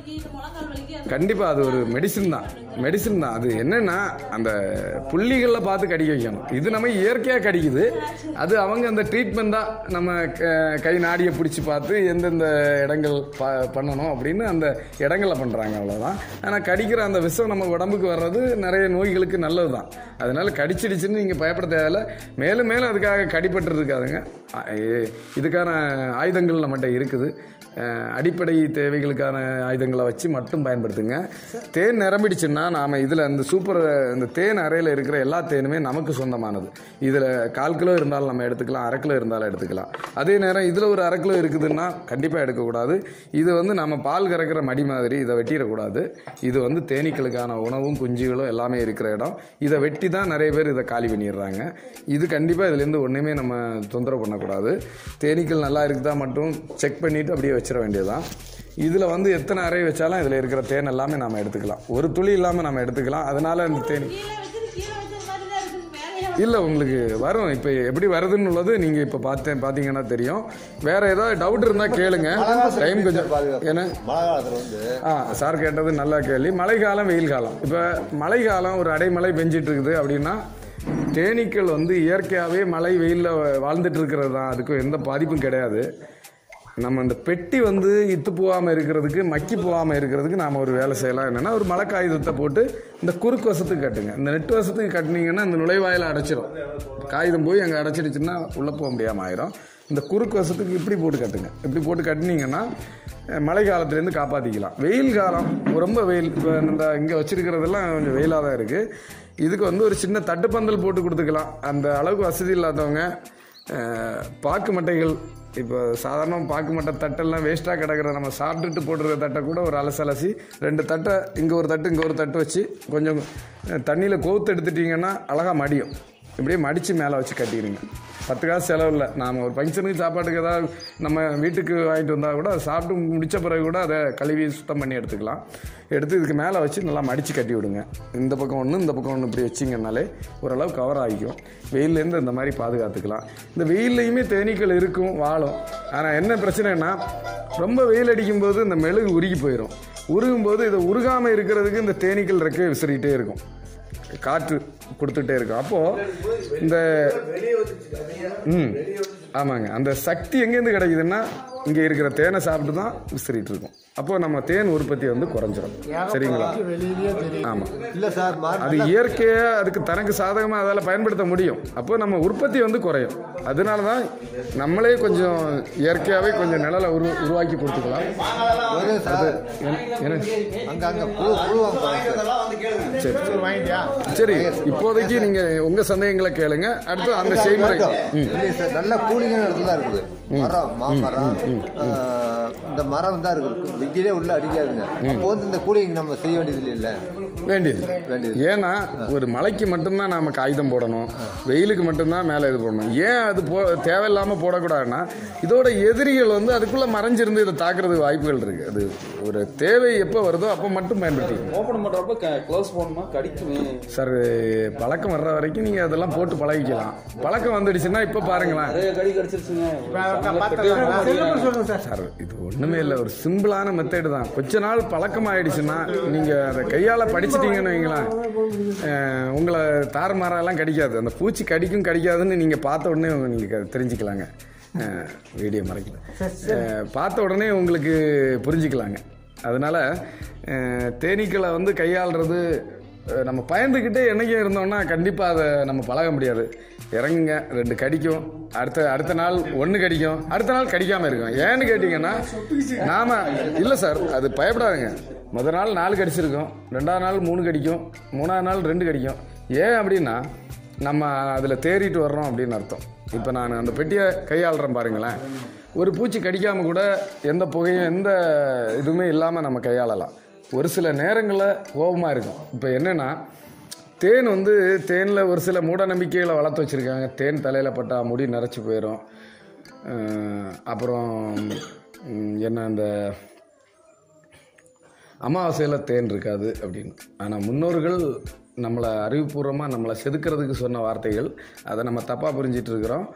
கண்டிப்பாக அது ஒரு மெடிசின் தான், மெடிசின் தான். அது என்னன்னா அந்த புள்ளிகளில் பார்த்து கடிக்க வைக்கணும். இது நம்ம இயற்கையாக கடிக்குது. அது அவங்க அந்த ட்ரீட்மெண்ட் தான். நம்ம கை நாடியை பிடிச்சி பார்த்து எந்தெந்த இடங்கள் ப பண்ணணும் அப்படின்னு அந்த இடங்களை பண்ணுறாங்க, அவ்வளோதான். ஆனால் கடிக்கிற அந்த விஷம் நம்ம உடம்புக்கு வர்றது நிறைய நோய்களுக்கு நல்லது தான். அதனால கடிச்சிடுச்சுன்னு நீங்கள் பயப்பட தேவையில்லை. மேலும் மேலும் அதுக்காக கடிப்பட்டு இருக்காதுங்க. இதுக்கான ஆயுதங்கள் நம்மகிட்ட இருக்குது. அடிப்படை தேவைகளுக்கான ஆயுதங்களை வச்சு மட்டும் பயன்படுத்துங்க. தேன் நிரம்பிடுச்சுன்னா நாம் இதில் இந்த சூப்பர் இந்த தேன் அறையில் இருக்கிற எல்லா தேனுமே நமக்கு சொந்தமானது. இதில் கால் கிலோ இருந்தாலும் நம்ம எடுத்துக்கலாம், அரை கிலோ இருந்தாலும் எடுத்துக்கலாம். அதே நேரம் இதில் ஒரு அரை கிலோ இருக்குதுன்னா கண்டிப்பாக எடுக்கக்கூடாது. இது வந்து நம்ம பால் கறக்கிற மடி மாதிரி, இதை வெட்டிடக்கூடாது. இது வந்து தேனீக்களுக்கான உணவும் குஞ்சுகளும் எல்லாமே இருக்கிற இடம். இதை வெட்டி தான் நிறைய பேர் இதை காலி பண்ணிடுறாங்க. இது கண்டிப்பாக இதுலேருந்து ஒன்றுமே நம்ம தொந்தரவு பண்ணக்கூடாது. தேனீக்கள் நல்லா இருக்குதா மட்டும் செக் பண்ணிவிட்டு அப்படியே வச்சிட வேண்டியதுதான். இதில் வந்து எத்தனை அறை வச்சாலும் இதில் இருக்கிற தேன் எல்லாமே நம்ம எடுத்துக்கலாம். ஒரு துளி இல்லாமல் நம்ம எடுத்துக்கலாம். அதனால இந்த தேன் இல்லை உங்களுக்கு வரும். இப்போ எப்படி வருதுன்னு உள்ளது நீங்கள் இப்போ பார்த்தேன் பார்த்தீங்கன்னா தெரியும். வேற ஏதாவது டவுட் இருந்தால் கேளுங்க. டைம் கொஞ்சம் ஏன்னா ஆ சார் கேட்டது நல்லா கேள்வி. மழை காலம், வெயில் காலம். இப்போ மழை காலம் ஒரு அடைமழை பெஞ்சிட்டு இருக்குது அப்படின்னா தேனீக்கள் வந்து இயற்கையாகவே மழை வெயிலில் வாழ்ந்துட்டு இருக்கிறது தான். அதுக்கும் எந்த பாதிப்பும் கிடையாது. நம்ம இந்த பெட்டி வந்து இத்து போகாமல் இருக்கிறதுக்கு, மக்கி போகாமல் இருக்கிறதுக்கு நாம் ஒரு வேலை செய்யலாம். என்னென்னா ஒரு மழை காகிதத்தை போட்டு இந்த குறுக்கு வசத்துக்கு கட்டுங்க. இந்த நெட்டு வசத்துக்கு கட்டினீங்கன்னா இந்த நுழைவாயில் அடைச்சிடும். காகிதம் போய் அங்கே அடைச்சிடுச்சுன்னா உள்ளே போக முடியாமல் ஆயிரும். இந்த குறுக்கு வசத்துக்கு இப்படி போட்டு கட்டுங்க. இப்படி போட்டு கட்டினீங்கன்னா மழை காலத்துலேருந்து காப்பாற்றிக்கலாம். வெயில் காலம் ரொம்ப வெயில், இப்போ இந்த இங்கே வச்சுருக்கிறதெல்லாம் கொஞ்சம் வெயிலாக தான் இருக்குது. இதுக்கு வந்து ஒரு சின்ன தட்டுப்பந்தல் போட்டு கொடுத்துக்கலாம். அந்த அளவுக்கு வசதி இல்லாதவங்க பாக்கு மட்டைகள், இப்போ சாதாரண பாக்கு மட்டை தட்டெல்லாம் வேஸ்ட்டாக கிடக்கிற நம்ம சாப்பிட்டுட்டு போட்டுருக்க தட்டை கூட ஒரு அலசி அலசி ரெண்டு தட்டை இங்கே ஒரு தட்டு இங்கே ஒரு தட்டு வச்சு கொஞ்சம் தண்ணியில் கோத்து எடுத்துட்டிங்கன்னா அழகாக மடியும். இப்படியே மடித்து மேலே வச்சு கட்டிடுங்க. பத்து காசு செலவு இல்லை. நாம் ஒரு ஃபங்க்ஷனுக்கு சாப்பாட்டுக்கு ஏதாவது நம்ம வீட்டுக்கு வாங்கிட்டு வந்தால் கூட சாப்பிட்டு முடித்த பிறகு கூட அதை கழுவி சுத்தம் பண்ணி எடுத்துக்கலாம். எடுத்து இதுக்கு மேலே வச்சு நல்லா மடித்து கட்டி விடுங்க. இந்த பக்கம் ஒன்று இந்த பக்கம் ஒன்று இப்படி வச்சிங்கனாலே ஓரளவு கவர் ஆகிக்கும். வெயிலேருந்து இந்த மாதிரி பாதுகாத்துக்கலாம். இந்த வெயில்லையுமே தேனீக்கள் இருக்கும், வாழும். ஆனால் என்ன பிரச்சனைன்னா ரொம்ப வெயில் அடிக்கும்போது இந்த மெழுகு உருகி போயிடும். உருகும்போது இதை உருகாமல் இருக்கிறதுக்கு இந்த தேனீக்கள் ரெக்கை விசிறிக்கிட்டே இருக்கும், காற்று கொடுத்துட்டே இருக்கும். அப்போது இந்த ம் ஆமாங்க, அந்த சக்தி எங்கேருந்து கிடைக்குதுன்னா இங்கே இருக்கிற தேனை சாப்பிட்டு தான் விசிறிட்டு இருக்கும். அப்போ நம்ம தேன் உற்பத்தி வந்து குறைஞ்சிரும். சரிங்களா? ஆமாம், இல்லை சார், அது இயற்கையாக அதுக்கு தனக்கு சாதகமாக அதால் பயன்படுத்த முடியும். அப்போ நம்ம உற்பத்தி வந்து குறையும். அதனால தான் நம்மளே கொஞ்சம் இயற்கையாகவே கொஞ்சம் நிழலை உரு உருவாக்கி கொடுத்துக்கலாம். சரி, இப்போதைக்கு நீங்கள் உங்கள் சந்தேகங்களை கேளுங்க. அடுத்து அந்த செய்முறை நல்ல கூலிங்கான இடத்துல தான் இருக்குது. மரம், மாமரம், இந்த மரம் தான் இருக்குது. வெயிலே உள்ள அடிக்காதுங்க. அப்போ வந்து இந்த கூலிங் நம்ம செய்ய வேண்டியது இல்லை. வேண்டியது வேண்டியது ஏன்னா ஒரு மலைக்கு மட்டும்தான் நாம காகிதம் போடணும், வெயிலுக்கு மட்டும்தான் மேலே இது போடணும். ஏன் அது போ தேவையில்லாமல் போடக்கூடாதுன்னா இதோட எதிரிகள் வந்து அதுக்குள்ளே மறைஞ்சிருந்து இதை தாக்குறதுக்கு வாய்ப்புகள் இருக்குது. அது ஒரு தேவை எப்போ வருதோ அப்போ மட்டும் பயன்படுத்தி ஓப்பன் பண்ணுறப்ப க்ளோஸ் போடணுமா? கடிக்குமே சார். பழக்கம் வர்ற வரைக்கும் நீங்கள் அதெல்லாம் போட்டு பழகிக்கலாம். பழக்கம் வந்துடுச்சுன்னா இப்போ பாருங்களேன், கடி கடிச்சிருச்சுங்க சார். இது ஒன்றுமே இல்லை, ஒரு சிம்பிளான மெத்தேடு தான். கொஞ்ச நாள் பழக்கம் ஆயிடுச்சுன்னா நீங்கள் அதை கையால் படிச்சுட்டீங்கன்னு வைங்களேன், உங்களை தாறுமாறெல்லாம் கடிக்காது. அந்த பூச்சி கடிக்கும் கடிக்காதுன்னு நீங்கள் பார்த்த உடனே நீங்கள் தெரிஞ்சுக்கலாங்க. வீடியோ மறைக்கல, பார்த்த உடனே உங்களுக்கு புரிஞ்சுக்கலாங்க. அதனால் தேனீக்களை வந்து கையாளுறது நம்ம பயந்துக்கிட்டே என்னைக்கும் இருந்தோம்னா கண்டிப்பாக அதை நம்ம பழக முடியாது. இறங்குங்க, ரெண்டு கடிக்கும், அடுத்த அடுத்த நாள் ஒன்று கடிக்கும், அடுத்த நாள் கடிக்காமல் இருக்கும். ஏன்னு கேட்டிங்கன்னா நாம் இல்லை சார், அது பயப்படாதுங்க. முதல் நாள் நாலு கடிச்சிருக்கோம், ரெண்டாவது நாள் மூணு கடிக்கும், மூணாவது நாள் ரெண்டு கடிக்கும். ஏன் அப்படின்னா நம்ம அதில் தேறிட்டு வர்றோம் அப்படின்னு அர்த்தம். இப்போ நான் அந்த பெட்டியை கையாளுறேன் பாருங்களேன், ஒரு பூச்சி கடிக்காமல் கூட எந்த புகையும் எந்த இதுவுமே இல்லாமல் நம்ம கையாளலாம். ஒரு சில நேரங்களில் கோபமாக இருக்கும். இப்போ என்னென்னா தேன் வந்து தேனில் ஒரு சில மூட நம்பிக்கைகளை வளர்த்து வச்சுருக்காங்க. தேன் தலையில் பட்டால் முடி நரைச்சி போயிடும். அப்புறம் என்ன, அந்த அமாவாசையில் தேன் இருக்காது அப்படின்னு. ஆனால் முன்னோர்கள் நம்மளை அறிவுபூர்வமாக நம்மளை செதுக்கிறதுக்கு சொன்ன வார்த்தைகள், அதை நம்ம தப்பாக புரிஞ்சிட்டு இருக்கிறோம்.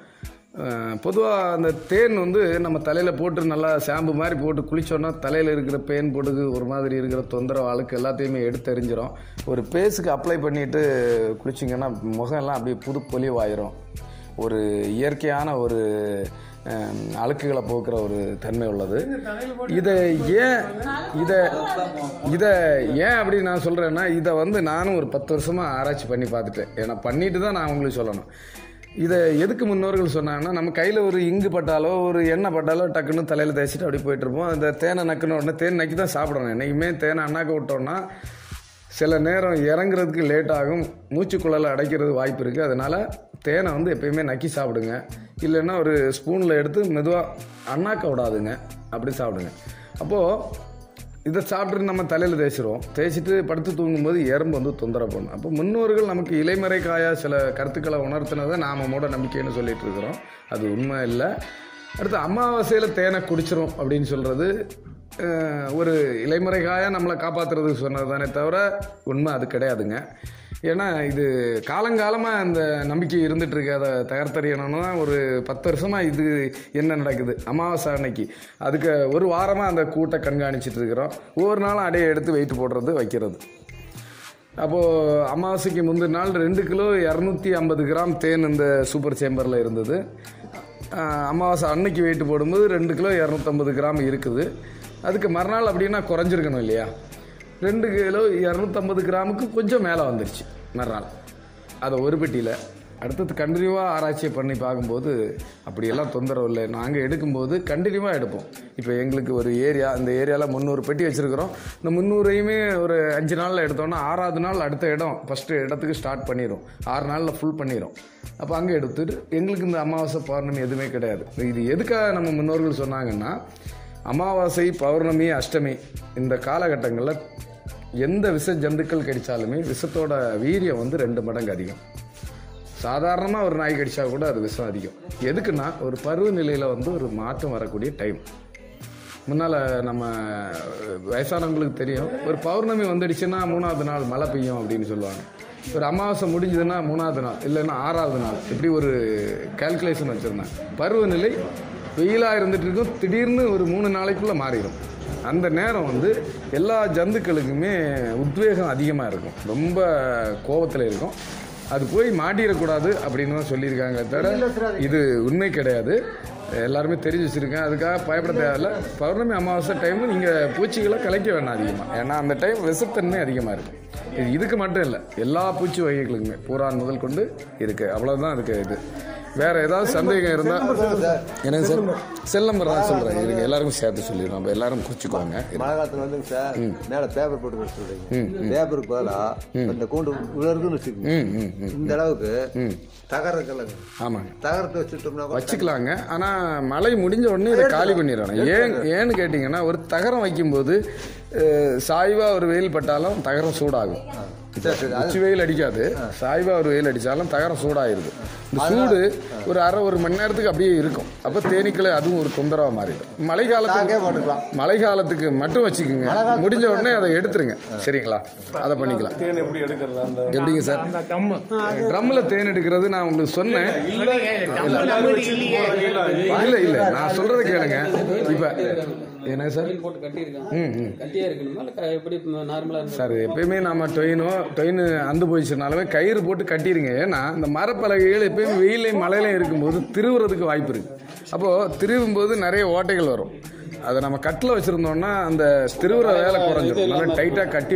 பொதுவாக அந்த தேன் வந்து நம்ம தலையில் போட்டு நல்லா ஷாம்பு மாதிரி போட்டு குளித்தோன்னா தலையில் இருக்கிற பேன் போட்டுக்கு ஒரு மாதிரி இருக்கிற தொந்தரவு அழுக்கு எல்லாத்தையுமே எடுத்தெறிஞ்சிரும். ஒரு பேஸுக்கு அப்ளை பண்ணிவிட்டு குளிச்சிங்கன்னா முகம் எல்லாம் அப்படியே புது பொலிவாயிரும். ஒரு இயற்கையான ஒரு அழுக்குகளை போக்குற ஒரு தன்மை உள்ளது. இதை ஏன் இதை இதை ஏன் அப்படி நான் சொல்கிறேன்னா, இதை வந்து நானும் ஒரு பத்து வருஷமாக ஆராய்ச்சி பண்ணி பார்த்துட்டேன். ஏன்னா பண்ணிட்டு தான் நான் உங்களுக்கு சொல்லணும். இதை எதுக்கு முன்னோர்கள் சொன்னாங்கன்னா, நம்ம கையில் ஒரு இங்கு பட்டாலோ ஒரு எண்ணெய் பட்டாலோ டக்குன்னு தலையில் தேய்ச்சிட்டு அப்படி போயிட்டுருப்போம். அந்த தேனை நக்குன உடனே தேன் நக்கி தான் சாப்பிடணும். என்றைக்குமே தேனை அண்ணாக்க விட்டோம்னா சில நேரம் இறங்குறதுக்கு லேட் ஆகும், மூச்சுக்குழலை அடைக்கிறது வாய்ப்பு இருக்குது. அதனால் தேனை வந்து எப்பயுமே நக்கி சாப்பிடுங்க. இல்லைன்னா ஒரு ஸ்பூனில் எடுத்து மெதுவாக அண்ணாக்க விடாதுங்க, அப்படி சாப்பிடுங்க. அப்போது இதை சாப்பிட்டு நம்ம தலையில் தேய்ச்சிருவோம். தேய்ச்சிட்டு படுத்து தூங்கும்போது எறும்பு வந்து தொந்தரவு பண்ணும். அப்போ முன்னோர்கள் நமக்கு இலைமறை காயா சில கருத்துக்களை உணர்த்தினதை நாம் மூட நம்பிக்கைன்னு சொல்லிட்டு இருக்கிறோம். அது உண்மை இல்லை. அடுத்து அமாவாசையில் தேனை குடிச்சிரும் அப்படின்னு சொல்கிறது ஒரு இலைமறை காயாக நம்மளை காப்பாற்றுறதுக்கு சொன்னது தானே தவிர உண்மை அது கிடையாதுங்க. ஏன்னா இது காலங்காலமாக அந்த நம்பிக்கை இருந்துகிட்ருக்கு. அதை தகர்த்தறியணும்னா ஒரு பத்து வருஷமாக இது என்ன நடக்குது அமாவாசை அன்னைக்கு, அதுக்கு ஒரு வாரமாக அந்த கூட்டை கண்காணிச்சிட்டு இருக்கிறோம். ஒவ்வொரு நாளும் அடையை எடுத்து வெயிட் போடுறது வைக்கிறது. அப்போது அமாவாசைக்கு முந்தின நாள் ரெண்டு கிலோ இரநூத்தி ஐம்பது கிராம் தேன் இந்த சூப்பர் சேம்பரில் இருந்தது. அமாவாசை அன்னைக்கு வெயிட் போடும்போது ரெண்டு கிலோ இரநூத்தம்பது கிராம் இருக்குது. அதுக்கு மறுநாள் அப்படின்னா குறைஞ்சிருக்கணும் இல்லையா? ரெண்டு கிலோ இரநூத்தம்பது கிராமுக்கு கொஞ்சம் மேலே வந்துருச்சு மறுநாள். அதை ஒரு பெட்டியில் அடுத்தது கண்டினியூவாக ஆராய்ச்சி பண்ணி பார்க்கும்போது அப்படியெல்லாம் தொந்தரவு இல்லை. நாங்கள் எடுக்கும்போது கண்டினியூவாக எடுப்போம். இப்போ எங்களுக்கு ஒரு ஏரியா, இந்த ஏரியாவில் முந்நூறு பெட்டி வச்சுருக்கிறோம். இந்த முந்நூறையுமே ஒரு அஞ்சு நாளில் எடுத்தோன்னா ஆறாவது நாள் அடுத்த இடம் ஃபஸ்ட்டு இடத்துக்கு ஸ்டார்ட் பண்ணிடும். ஆறு நாளில் ஃபுல் பண்ணிடும். அப்போ அங்கே எடுத்துட்டு எங்களுக்கு இந்த அமாவாசை பௌர்ணமி எதுவுமே கிடையாது. இது எதுக்காக நம்ம முன்னோர்கள் சொன்னாங்கன்னா, அமாவாசை பௌர்ணமி அஷ்டமி இந்த காலகட்டங்களில் எந்த விஷ ஜந்துக்கள் கடித்தாலுமே விஷத்தோட வீரியம் வந்து ரெண்டு மடங்கு அதிகம். சாதாரணமாக ஒரு நாய் கடிச்சா கூட அது விஷம் அதிகம். எதுக்குன்னா ஒரு பருவநிலையில் வந்து ஒரு மாற்றம் வரக்கூடிய டைம். முன்னால் நம்ம வயசானவங்களுக்கு தெரியும், ஒரு பௌர்ணமி வந்துடுச்சுன்னா மூணாவது நாள் மழை பெய்யும் அப்படின்னு சொல்லுவாங்க. ஒரு அமாவாசை முடிஞ்சதுன்னா மூணாவது நாள் இல்லைன்னா ஆறாவது நாள், இப்படி ஒரு கால்குலேஷன் வச்சுருந்தேன். பருவநிலை வெயிலாக இருந்துட்டு இருக்கும், திடீர்னு ஒரு மூணு நாளைக்குள்ளே மாறிடும். அந்த நேரம் வந்து எல்லா ஜந்துக்களுக்குமே உத்வேகம் அதிகமாக இருக்கும், ரொம்ப கோபத்தில் இருக்கும். அது போய் மாட்டிடக்கூடாது அப்படின்னு தான் சொல்லியிருக்காங்க, தவிர இது உண்மை கிடையாது. எல்லாருமே தெரிஞ்சு வச்சுருக்கேன், அதுக்காக பயப்பட தேவையில்ல. பௌர்ணமி அமாவாசை டைமு நீங்கள் பூச்சிகளை கலைக்க வேணாம் அதிகமாக, ஏன்னா அந்த டைம் விஷத்தன்மை அதிகமாக இருக்கும். இது இதுக்கு மட்டும் இல்லை, எல்லா பூச்சி வகைகளுக்குமே பூரான் முதல் கொண்டு இருக்குது. அவ்வளோதான் அதுக்கு இது. வேற ஏதாவது சந்தேகம் இருந்தால் எனக்கு சார் செல் நம்பர் தான் சொல்கிறேன், இதுக்கு எல்லாருக்கும் சேர்த்து சொல்லிடுறோம், நம்ம எல்லாரும் குறிச்சிக்குவாங்க. மழை காலத்தில் வந்துங்க சார் மேலே பேப்பர் போட்டு சொல்றீங்க, பேப்பருக்கு பதிலாக இந்த கூண்டு உலருக்குன்னு வச்சுக்கோங்க, இந்த அளவுக்கு தகரக்கலங்க. ஆமாங்க, தகரத்தை வச்சுட்டோம்னா வச்சுக்கலாங்க. ஆனால் மழை முடிஞ்ச உடனே இதை காலி பண்ணிடணும். ஏன் ஏன்னு கேட்டிங்கன்னா, ஒரு தகரம் வைக்கும்போது சாய்வாக ஒரு வெயில் பட்டாலும் தகரம் சூடாகும். உச்சி வெயில் அடிக்காது, சாய்வா ஒரு வெயில் அடித்தாலும் தகரம் சூடாயிருது. இந்த சூடு ஒரு அரை ஒரு மணி நேரத்துக்கு அப்படியே இருக்கும். அப்போ தேனீக்களை அதுவும் ஒரு தொந்தரவாக மாறிடும். மழை காலத்துக்கு மழை காலத்துக்கு மட்டும் வச்சுக்கோங்க, முடிஞ்ச உடனே அதை எடுத்துருங்க. சரிங்களா, அதை பண்ணிக்கலாம். எப்படிங்க சார், ட்ரம்ல தேன் எடுக்கிறது நான் உங்களுக்கு சொன்னேன். இல்லை இல்லை நான் சொல்றதை கேளுங்க. இப்போ என்ன சார் சார் எப்பயுமே நம்ம டொயினோ டொயின் அந்து போயிடுச்சுனாலவே கயிறு போட்டு கட்டிடுங்க. ஏன்னா இந்த மரப்பலகைகள் எப்பயுமே வெயிலையும் மழையிலையும் இருக்கும்போது திருவுறதுக்கு வாய்ப்பு இருக்கு. அப்போ திருவும் போது நிறைய ஓட்டைகள் வரும். அதை நம்ம கட்டில் வச்சிருந்தோம்னா அந்த திருவுற வேலை குறைஞ்சிடும். நல்லா டைட்டா கட்டி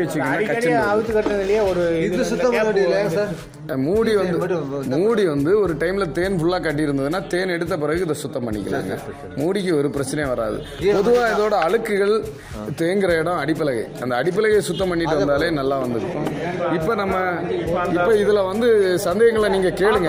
வச்சுக்கோங்க. மூடி வந்து மூடி வந்து ஒரு டைம்ல தேன் ஃபுல்லா கட்டி இருந்ததுன்னா தேன் எடுத்த பிறகு இதை சுத்தம் பண்ணிக்கலாங்க. மூடிக்கு ஒரு பிரச்சனையும் வராது. பொதுவாக இதோட அழுக்குகள் தேங்குற இடம் அடிப்பலகை, அந்த அடிப்பலகையை சுத்தம் பண்ணிட்டு வந்தாலே நல்லா வந்துருக்கும். இப்ப நம்ம இப்ப இதுல வந்து சந்தேகங்களை நீங்க கேளுங்க.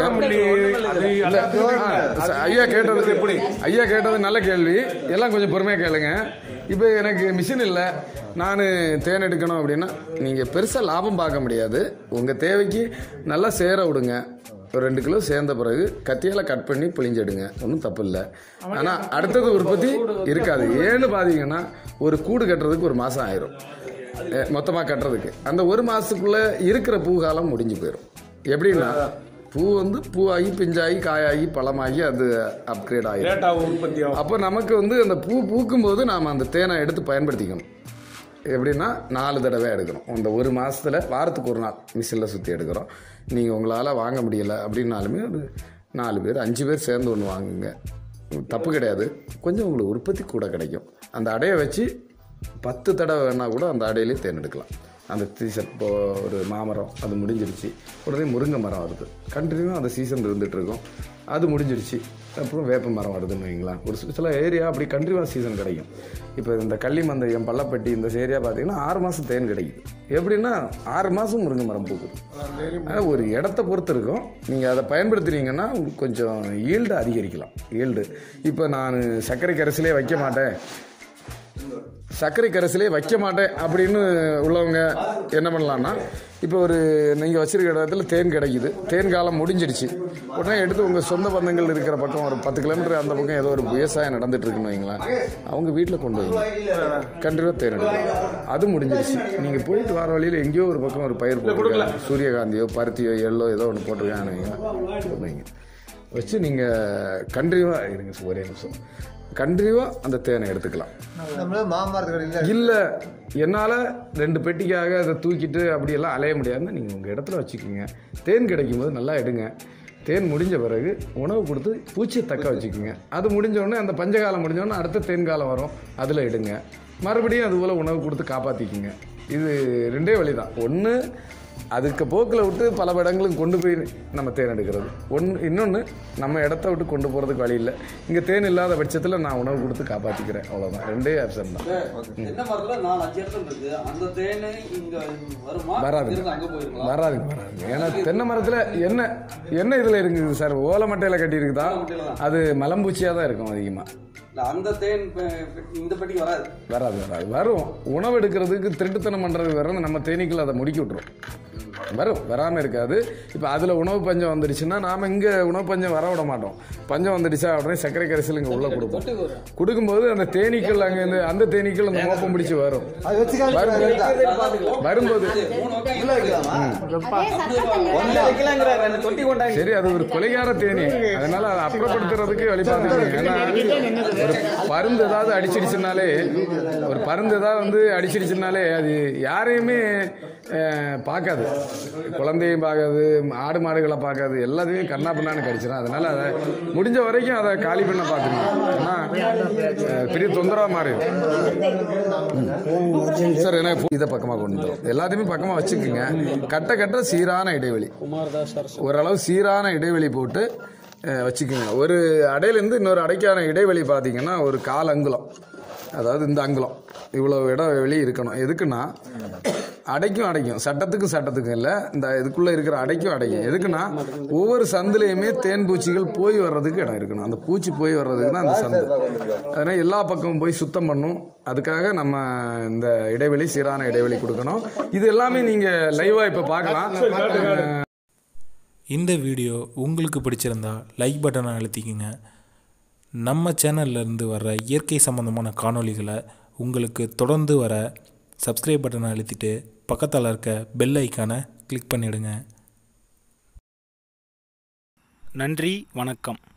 ஐயா கேட்டது எப்படி ஐயா கேட்டது நல்ல கேள்வி, எல்லாம் கொஞ்சம் பொறுமையா கேளுங்க. இப்போ எனக்கு மிஷின் இல்லை, நான் தேன் எடுக்கணும் அப்படின்னா நீங்கள் பெருசாக லாபம் பார்க்க முடியாது. உங்கள் தேவைக்கு நல்லா சேர விடுங்க. ஒரு ரெண்டு கிலோ சேர்ந்த பிறகு கத்தியால் கட் பண்ணி பிழிஞ்செடுங்க, ஒன்றும் தப்பு இல்லை. ஆனால் அடுத்தது உற்பத்தி இருக்காது. ஏன்னு பார்த்தீங்கன்னா ஒரு கூடு கட்டுறதுக்கு ஒரு மாதம் ஆயிரும் மொத்தமாக கட்டுறதுக்கு. அந்த ஒரு மாதத்துக்குள்ளே இருக்கிற பூகாலம் முடிஞ்சு போயிடும். எப்படின்னா பூ வந்து பூவாகி பிஞ்சாகி காயாகி பழமாகி அது அப்கிரேட் ஆகிடும். அப்போ நமக்கு வந்து அந்த பூ பூக்கும் போது நாம் அந்த தேனை எடுத்து பயன்படுத்திக்கணும். எப்படின்னா நாலு தடவை எடுக்கணும். அந்த ஒரு மாதத்தில் வாரத்துக்கு ஒரு நாள் மிஷினில் சுற்றி எடுக்கிறோம். நீங்கள் உங்களால் வாங்க முடியலை அப்படின்னாலுமே ஒரு நாலு பேர் அஞ்சு பேர் சேர்ந்து ஒன்று வாங்குங்க, தப்பு கிடையாது. கொஞ்சம் உங்களுக்கு உற்பத்தி கூட கிடைக்கும். அந்த அடையை வச்சு பத்து தடவை வேணால் கூட அந்த அடையிலே தேன் எடுக்கலாம். அந்த சீசன் இப்போ ஒரு மாமரம் அது முடிஞ்சிருச்சு, உடனே முருங்கை மரம் வருது, கண்டினியூவாக அந்த சீசன் இருந்துகிட்ருக்கும். அது முடிஞ்சிருச்சு, அப்புறம் வேப்ப மரம் வருதுன்னு வைங்களா. ஒரு சில ஏரியா அப்படி கண்டினியூவாக சீசன் கிடைக்கும். இப்போ இந்த கள்ளிமந்தயம் பள்ளப்பட்டி இந்த ஏரியா பார்த்தீங்கன்னா ஆறு மாதம் தேன் கிடைக்குது. எப்படின்னா ஆறு மாதம் முருங்கை மரம் பூக்குது. ஆனால் ஒரு இடத்த பொறுத்து இருக்கும். நீங்கள் அதை பயன்படுத்துனீங்கன்னா உங்களுக்கு கொஞ்சம் ஈல்டு அதிகரிக்கலாம். ஈல்டு இப்போ நான் சர்க்கரை கரைசலே வைக்க மாட்டேன் சர்க்கரை கரைசலே வைக்க மாட்டேன் அப்படின்னு உள்ளவங்க என்ன பண்ணலான்னா, இப்போ ஒரு நீங்கள் வச்சிருக்க இடத்துல தேன் கிடைக்குது, தேன் காலம் முடிஞ்சிடுச்சு, உடனே எடுத்து உங்கள் சொந்த பந்தங்கள் இருக்கிற பக்கம் ஒரு பத்து கிலோமீட்டர் அந்த பக்கம் ஏதோ ஒரு விவசாயம் நடந்துட்டு இருக்குன்னு வைங்களேன், அவங்க வீட்டில் கொண்டு வைங்க, கண்டிப்பாக தேன் எடுக்கலாம். அது முடிஞ்சிடுச்சு. நீங்கள் போயிட்டு வர வழியில் எங்கேயோ ஒரு பக்கம் ஒரு பயிர் போட்டுருக்காங்க, சூரியகாந்தியோ பருத்தியோ எள்ளோ ஏதோ ஒன்று போட்டிருக்காங்க, வைங்க வச்சு நீங்கள் கண்டினியூவாக இருங்க. ஒரே நிமிஷம் கண்டினியூவாக அந்த தேனை எடுத்துக்கலாம். இல்லை என்னால் ரெண்டு பெட்டிக்காக அதை தூக்கிட்டு அப்படியெல்லாம் அலைய முடியாதுன்னு நீங்கள் உங்கள் இடத்துல வச்சுக்கோங்க. தேன் கிடைக்கும் போது நல்லா எடுங்க. தேன் முடிஞ்ச பிறகு உணவு கொடுத்து பூச்சியை தக்க வச்சுக்கோங்க. அது முடிஞ்சோடனே அந்த பஞ்சகாலம் முடிஞ்சோடனே அடுத்த தேன் காலம் வரும், அதில் எடுங்க. மறுபடியும் அதுபோல் உணவு கொடுத்து காப்பாற்றிக்குங்க. இது ரெண்டே வழி தான். ஒன்று அதுக்கு போக்கில் விட்டு பல இடங்களுக்கு கொண்டு போய் நம்ம தேன் எடுக்கிறது. ஒன்று இன்னொன்று நம்ம இடத்த விட்டு கொண்டு போகிறதுக்கு வழி இல்லை. இங்கே தேன் இல்லாத பட்சத்தில் நான் உணவு கொடுத்து காப்பாற்றிக்கிறேன், அவ்வளோதான். ரெண்டே ஆப்ஷன் தான். வராதுங்க வராதுங்க வராதுங்க ஏன்னா தென்னை மரத்தில் என்ன என்ன இதில் இருக்குது சார், ஓலை மட்டையில் கட்டியிருக்குதா, அது மலம்பூச்சியாக தான் இருக்கும் அதிகமாக. அந்த தேன் இந்த பெட்டி வராது வராது வராது வரும். உணவு எடுக்கிறதுக்கு திருட்டுத்தனம் பண்ணுறது வர நம்ம தேனீக்கள் அதை முடுக்கி விட்டுரும். வரும், வராமல் இருக்காது. இப்போ அதில் உணவு பஞ்சம் வந்துடுச்சுன்னா நாம் இங்கே உணவு பஞ்சம் வர விட மாட்டோம். பஞ்சம் வந்துடுச்சா உடனே சர்க்கரை கரைசல் இங்கே உள்ளே கொடுப்போம். கொடுக்கும்போது அந்த தேனீக்கள் அங்கேருந்து அந்த தேனீக்கள் அந்த மோப்பம் பிடிச்சி வரும். வரும்போது சரி, அது ஒரு கொலைகார தேனி, அதனால அதை அப்புறப்படுத்துறதுக்கு வழி பார்த்துக்கோங்க. ஏன்னா ஒரு பருந்து ஏதாவது அடிச்சிடுச்சுனாலே ஒரு பருந்து ஏதாவது வந்து அடிச்சிடுச்சுனாலே அது யாரையுமே பார்க்காது, குழந்தையும் பார்க்காது, ஆடு மாடுகளை பார்க்காது, எல்லாத்தையும் கண்ணா பின்னான்னு கடிச்சிடும். அதனால அதை முடிஞ்ச வரைக்கும் அதை காலி பண்ண பார்த்துக்கணும். ஏன்னா பெரிய தொந்தரவா மாறி சார். எனக்கு இதை பக்கமாக கொண்டு வந்துடும், எல்லாத்தையுமே பக்கமாக வச்சுக்கோங்க. கட்ட கட்ட சீரான இடைவெளி, ஓரளவு சீரான இடைவெளி போட்டு வச்சுக்கோங்க. ஒரு அடையிலேருந்து இன்னொரு அடைக்கான இடைவெளி பார்த்தீங்கன்னா ஒரு கால் அங்குலம், அதாவது இந்த அங்குலம் இவ்வளோ இடைவெளி இருக்கணும். எதுக்குன்னா அடைக்கும் அடைக்கும் சட்டத்துக்கும் சட்டத்துக்கும் இல்லை, இந்த இதுக்குள்ளே இருக்கிற அடைக்கும் அடைக்கும். எதுக்குன்னா ஒவ்வொரு சந்துலையுமே தேன் பூச்சிகள் போய் வர்றதுக்கு இடம் இருக்கணும். அந்த பூச்சி போய் வர்றதுக்கு தான் அந்த சந்து. அதனால் எல்லா பக்கமும் போய் சுத்தம் பண்ணும். அதுக்காக நம்ம இந்த இடைவெளி சீரான இடைவெளி கொடுக்கணும். இது எல்லாமே நீங்கள் லைவாக இப்போ பார்க்கலாம். இந்த வீடியோ உங்களுக்கு பிடிச்சிருந்தா லைக் பட்டனை அழுத்திக்கங்க. நம்ம சேனல்லேருந்து வர்ற இயற்கை சம்மந்தமான காணொளிகளை உங்களுக்கு தொடர்ந்து வர சப்ஸ்கிரைப் பட்டனை அழுத்திட்டு பக்கத்தில் இருக்க பெல் ஐக்கானை கிளிக் பண்ணிவிடுங்க. நன்றி, வணக்கம்.